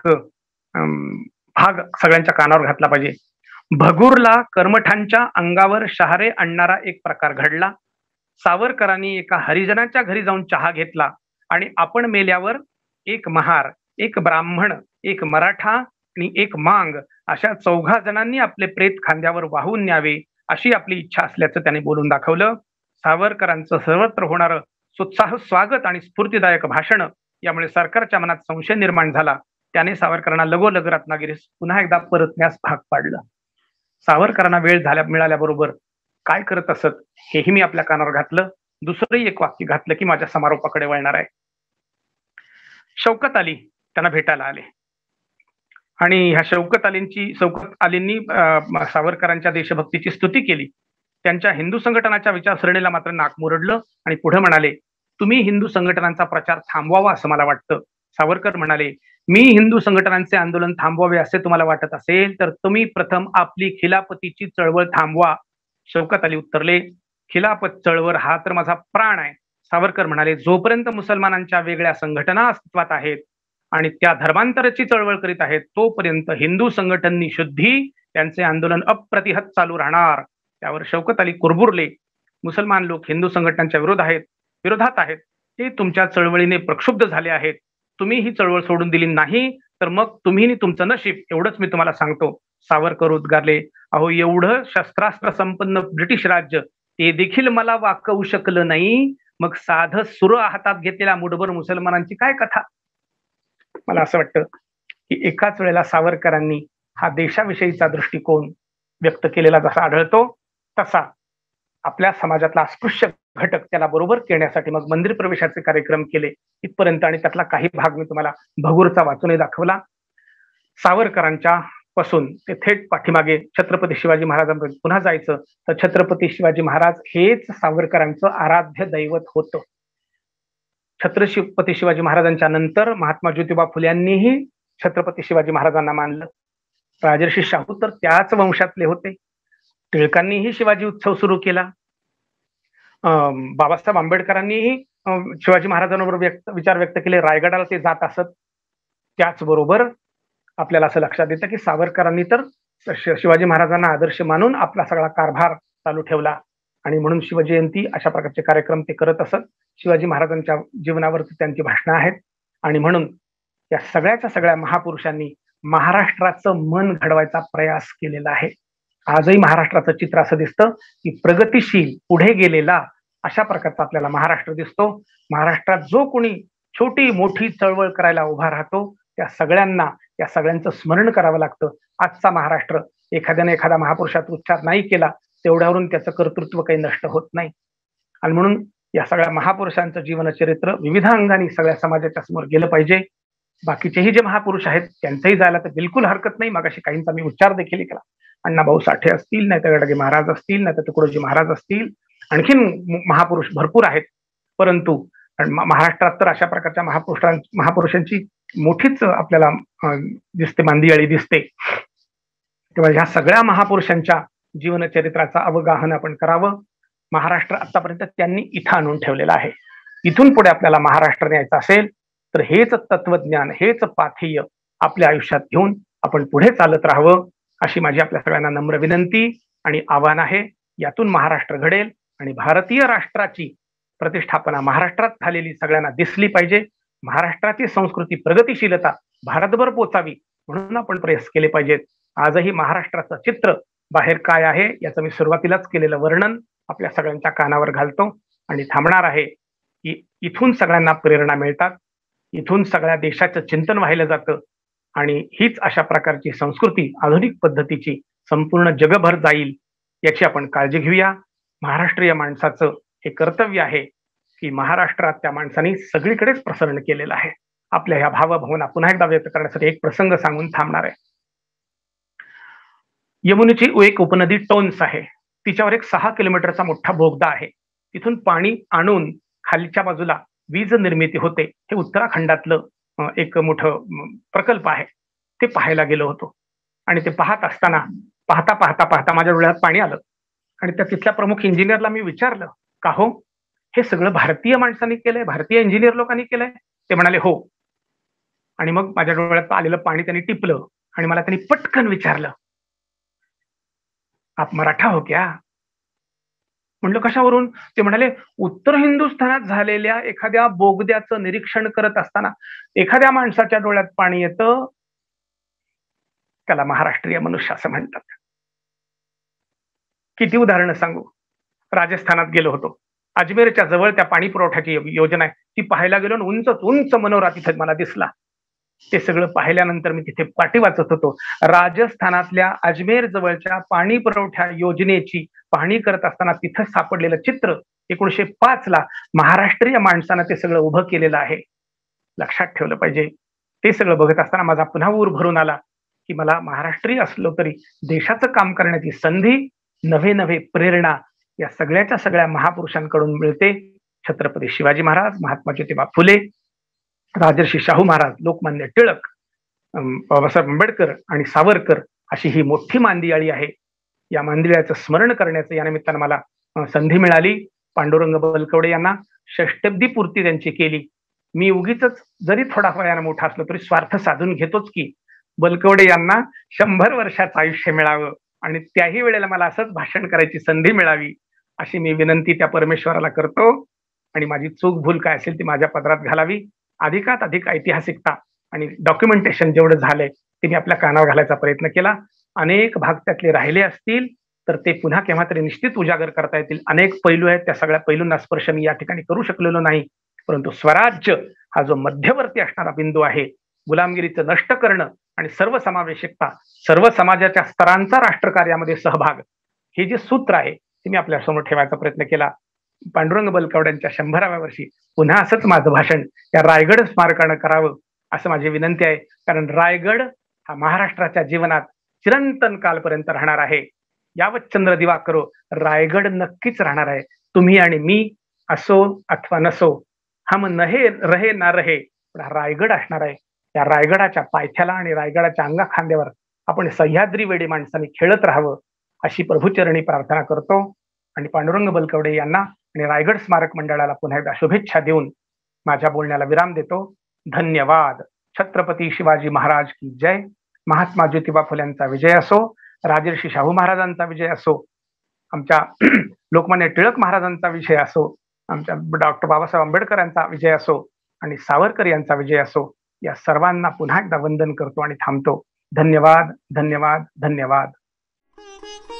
भाग सगळ्यांच्या कानावर घातला पाहिजे. भगूरला कर्मठांच्या अंगावर शहारे आणणारा एक प्रकार घडला. सावरकरांनी एका हरिजनाच्या घरी जाऊन चहा घेतला आणि आपण मेल्यावर एक महार, एक ब्राह्मण, एक मराठा आणि एक मांग अशा 4 जणांनी आपले प्रेत खांद्यावर वाहून न्यावे अशी आपली इच्छा असल्याचं त्यांनी बोलून दाखवलं. सावरकरांचं सर्वत्र होणारं सुत्साह स्वागत आणि स्फूर्तिदायक भाषण यामुळे सरकारच्या मनात संशय निर्माण झाला. त्याने सावरकरांना लगोलग रत्नागिरीस पुन्हा एकदा परतण्यास भाग पाडलं. सावरकरांना वेळ मिळाल्याबरोबर काय करत असत हेही मी आपल्या कानावर घातलं. दुसरंही एक वाक्य घातलं की माझ्या समारोपाकडे वळणार आहे. शौकत अली त्यांना भेटायला आले आणि ह्या शौकत अलींनी सावरकरांच्या देशभक्तीची स्तुती केली. त्यांच्या हिंदू संघटनाच्या विचारसरणीला मात्र नाक मुरडलं आणि पुढे म्हणाले, तुम्ही हिंदू संघटनांचा प्रचार थांबवावा असं मला वाटतं. सावरकर म्हणाले, मी हिंदू संघटनांचे आंदोलन थांबवावे असे तुम्हाला वाटत असेल तर तुम्ही प्रथम आपली खिलाफतीची चळवळ थांबवा. शौकत अली उत्तरले, खिलाफत चळवळ हा तर माझा प्राण आहे. सावरकर म्हणाले, जोपर्यंत मुसलमानांच्या वेगळ्या संघटना अस्तित्वात आहेत आणि त्या धर्मांतराची चळवळ करीत आहेत, तोपर्यंत हिंदू संघटनांनी शुद्धी त्यांचे आंदोलन अप्रतिहत चालू राहणार. त्यावर शौकत अली कुरबुरले, मुसलमान लोक हिंदू संघटनांच्या विरोधात आहेत. ते तुमच्या चळवळीने प्रक्षुब्ध झाले आहेत. तुम्ही ही चळवळ सोडून दिली नाही तर मग तुम्ही तुमचं नशीब, एवढंच मी तुम्हाला सांगतो. सावरकर उद्गारले, अहो एवढं शस्त्रास्त्र संपन्न ब्रिटिश राज्य ते देखील मला वाकवू शकलं नाही, मग साधं सुर हातात घेतलेल्या मुठभर मुसलमानांची काय कथा. मला असं वाटतं की एकाच वेळेला सावरकरांनी हा देशाविषयीचा दृष्टिकोन व्यक्त केलेला जसा आढळतो, तसा आपल्या समाजातला अस्पृश्य घटक त्याला बरोबर करण्यासाठी मग मंदिर प्रवेशाचे कार्यक्रम केले इथपर्यंत. आणि त्यातला काही भाग मी तुम्हाला भगूरचा वाचूनही दाखवला. सावरकरांच्या पासून ते थेट पाठीमागे छत्रपती शिवाजी महाराजांपर्यंत पुन्हा जायचं तर छत्रपती शिवाजी महाराज हेच सावरकरांचं आराध्य दैवत होतं. छत्रपती शिवाजी महाराजांच्या नंतर महात्मा ज्योतिबा फुले यांनीही छत्रपती शिवाजी महाराजांना मानलं. राजर्षी शाहू तर त्याच वंशातले होते. टिळकांनीही शिवाजी उत्सव सुरू केला. बाबासाहेब आंबेडकरांनीही शिवाजी महाराजांवर विचार व्यक्त केले. रायगडाला ते जात असत. त्याचबरोबर आपल्याला असं लक्षात येतं की सावरकरांनी तर शिवाजी महाराजांना आदर्श मानून आपला सगळा कारभार चालू ठेवला आणि म्हणून शिवजयंती अशा प्रकारचे कार्यक्रम ते करत असत. शिवाजी महाराजांच्या जीवनावरती त्यांची भाषणं आहेत. आणि म्हणून या सगळ्या महापुरुषांनी महाराष्ट्राचं मन घडवायचा प्रयास केलेला आहे. आजही महाराष्ट्राचं चित्र असं दिसतं की प्रगतिशील, पुढे गेलेला अशा प्रकारचा आपल्याला महाराष्ट्र दिसतो. महाराष्ट्रात जो कोणी छोटी मोठी चळवळ करायला उभा राहतो त्या सगळ्यांचं स्मरण करावं लागतं. आजचा महाराष्ट्र एखाद्याने एखादा महापुरुषाचा उच्चार नाही केला तेवढ्यावरून त्याचं कर्तृत्व काही नष्ट होत नाही. आणि म्हणून या सगळ्या महापुरुषांचं जीवनचरित्र विविध अंगाने सगळ्या समाजाच्या समोर गेलं पाहिजे. बाकीचेही जे महापुरुष आहेत त्यांचंही जायला तर बिलकुल हरकत नाही. मगाशी काहींचा मी उच्चार देखील केला. अण्णाभाऊ साठे असतील, नाही तर गडगे महाराज असतील, नाही तर तुकडोजी महाराज असतील, आणखीन महापुरुष भरपूर आहेत. परंतु महाराष्ट्रात तर अशा प्रकारच्या महापुरुषांची मोठीच आपल्याला दिसते, मांदियाळी दिसते. तेव्हा ह्या सगळ्या महापुरुषांच्या जीवनचरित्राचं अवगाहन आपण करावं. महाराष्ट्र आतापर्यंत त्यांनी इथं आणून ठेवलेलं आहे. इथून पुढे आपल्याला महाराष्ट्र न्यायचं असेल तर हेच तत्वज्ञान, हेच पाथेय आपल्या आयुष्यात घेऊन आपण पुढे चालत राहावं, अशी माझी आपल्या सगळ्यांना नम्र विनंती आणि आव्हान आहे. यातून महाराष्ट्र घडेल आणि भारतीय राष्ट्राची प्रतिष्ठापना महाराष्ट्रात झालेली सगळ्यांना दिसली पाहिजे. महाराष्ट्राची संस्कृती, प्रगतिशीलता भारतभर पोचावी म्हणून आपण प्रयास केले पाहिजेत. आजही महाराष्ट्राचं चित्र बाहेर काय आहे याचं मी सुरुवातीलाच केलेलं वर्णन आपल्या सगळ्यांच्या कानावर घालतो आणि थांबणार आहे की इथून सगळ्यांना प्रेरणा मिळतात, इथून सगळ्या देशाचं चिंतन व्हायला जातं आणि हीच अशा प्रकारची संस्कृती आधुनिक पद्धतीची संपूर्ण जगभर जाईल याची आपण काळजी घेऊया. महाराष्ट्रीय माणसाचं हे कर्तव्य आहे की महाराष्ट्रात त्या माणसाने सगळीकडेच प्रसरण केलेलं आहे. आपल्या ह्या भावभावना पुन्हा एकदा व्यक्त करण्यासाठी एक प्रसंग सांगून थांबणार आहे. यमुनेची एक उपनदी टोन्स आहे. तिच्यावर एक 6 किलोमीटरचा मोठा बोगदा आहे. तिथून पाणी आणून खालच्या बाजूला वीज निर्मिती होते. हे उत्तराखंडातलं एक मोठं प्रकल्प आहे. ते पाहायला गेलो होतो आणि ते पाहत असताना पाहता पाहता पाहता माझ्या डोळ्यात पाणी आलं आणि त्या तिथल्या प्रमुख इंजिनियरला मी विचारलं, का हो हे सगळं भारतीय माणसांनी केलंय, भारतीय इंजिनियर लोकांनी केलंय? ते म्हणाले हो. आणि मग माझ्या डोळ्यात आलेलं पाणी त्यांनी टिपलं आणि मला त्यांनी पटकन विचारलं, आप मराठा हो क्या? म्हणलं कशावरून? ते म्हणाले, उत्तर हिंदुस्थानात झालेल्या एखाद्या बोगद्याचं निरीक्षण करत असताना एखाद्या माणसाच्या डोळ्यात पाणी येतं, त्याला महाराष्ट्रीय मनुष्य असं म्हणतात. किती उदाहरणं सांगू. राजस्थानात गेलो होतो. अजमेरच्या जवळ त्या पाणी पुरवठ्याची योजना आहे, ती पाहायला गेलो आणि उंच उंच मनोरा तिथे मला दिसला. ते सगळं पाहिल्यानंतर मी तिथे पाठी वाचत होतो. राजस्थानातल्या अजमेर जवळच्या पाणी पुरवठ्या योजनेची पाहणी करत असताना तिथं सापडलेलं चित्र 1905 ला महाराष्ट्रीय माणसानं ते सगळं उभं केलेलं आहे. लक्षात ठेवलं पाहिजे. ते सगळं बघत असताना माझा पुन्हा ऊर भरून आला की मला महाराष्ट्रीय असलो तरी देशाचं काम करण्याची संधी, नवे नवे प्रेरणा या सगळ्याच्या सगळ्या महापुरुषांकडून मिळते. छत्रपती शिवाजी महाराज, महात्मा ज्योतिबा फुले, राजर्षी शाहू महाराज, लोकमान्य टिळक, बाबासाहेब आंबेडकर आणि सावरकर अशी ही मोठी मांदियाळी आहे. या मांदियाळीचं स्मरण करण्याचं या निमित्तानं मला संधी मिळाली. पांडुरंग बलकवडे यांना षष्टब्दी पूर्ती त्यांची केली. मी उगीच जरी थोडा वयानं मोठा असलो तरी स्वार्थ साधून घेतोच की बलकवडे यांना 100 वर्षाचं आयुष्य मिळावं आणि त्याही वेळेला मला असंच भाषण करायची संधी मिळावी अशी मी विनंती त्या परमेश्वराला करतो. आणि माझी चूक भूल काय असेल ती माझ्या पदरात घालावी. अधिकात अधिक ऐतिहासिकता आणि डॉक्युमेंटेशन जेवढं झालंय ते मी आपल्या कानावर घालायचा प्रयत्न केला. अनेक भाग त्यातले राहिले असतील तर ते पुन्हा केव्हा तरी निश्चित उजागर करता येतील. अनेक पैलू आहेत, त्या सगळ्या पैलूंना स्पर्श मी या ठिकाणी करू शकलेलो नाही. परंतु स्वराज्य हा जो मध्यवर्ती असणारा बिंदू आहे, गुलामगिरीचं नष्ट करणं आणि सर्वसमावेशकता, सर्व समाजाच्या स्तरांचा राष्ट्रकार्यामध्ये सहभाग, हे जे सूत्र आहे ते मी आपल्या समोर ठेवायचा प्रयत्न केला. पांडुरंग बलकवड्यांच्या 100व्या वर्षी पुन्हा असंच माझं भाषण या रायगड स्मारकानं करावं असं माझी विनंती आहे. कारण रायगड हा महाराष्ट्राच्या जीवनात चिरंतन कालपर्यंत राहणार आहे. यावत चंद्र दिवा करो, रायगड नक्कीच राहणार आहे. तुम्ही आणि मी असो अथवा नसो, हम नहे रहे ना रहे, पण हा रायगड असणार आहे. या रायगडाच्या पायथ्याला आणि रायगडाच्या अंगा खांद्यावर आपण सह्याद्री वेडी माणसांनी खेळत राहावं अशी प्रभूचरणी प्रार्थना करतो. आणि पांडुरंग बलकवडे यांना आणि रायगड स्मारक मंडळाला पुन्हा एकदा शुभेच्छा देऊन माझ्या बोलण्याला विराम देतो. धन्यवाद. छत्रपती शिवाजी महाराज की जय. महात्मा ज्योतिबा फुल्यांचा विजय असो, राजर्षी शाहू महाराजांचा विजय असो, आमच्या लोकमान्य टिळक महाराजांचा विजय असो, आमच्या डॉक्टर बाबासाहेब आंबेडकर यांचा विजय असो आणि सावरकर यांचा विजय असो, या सर्वांना पुन्हा एकदा वंदन करतो आणि थांबतो. धन्यवाद, धन्यवाद, धन्यवाद.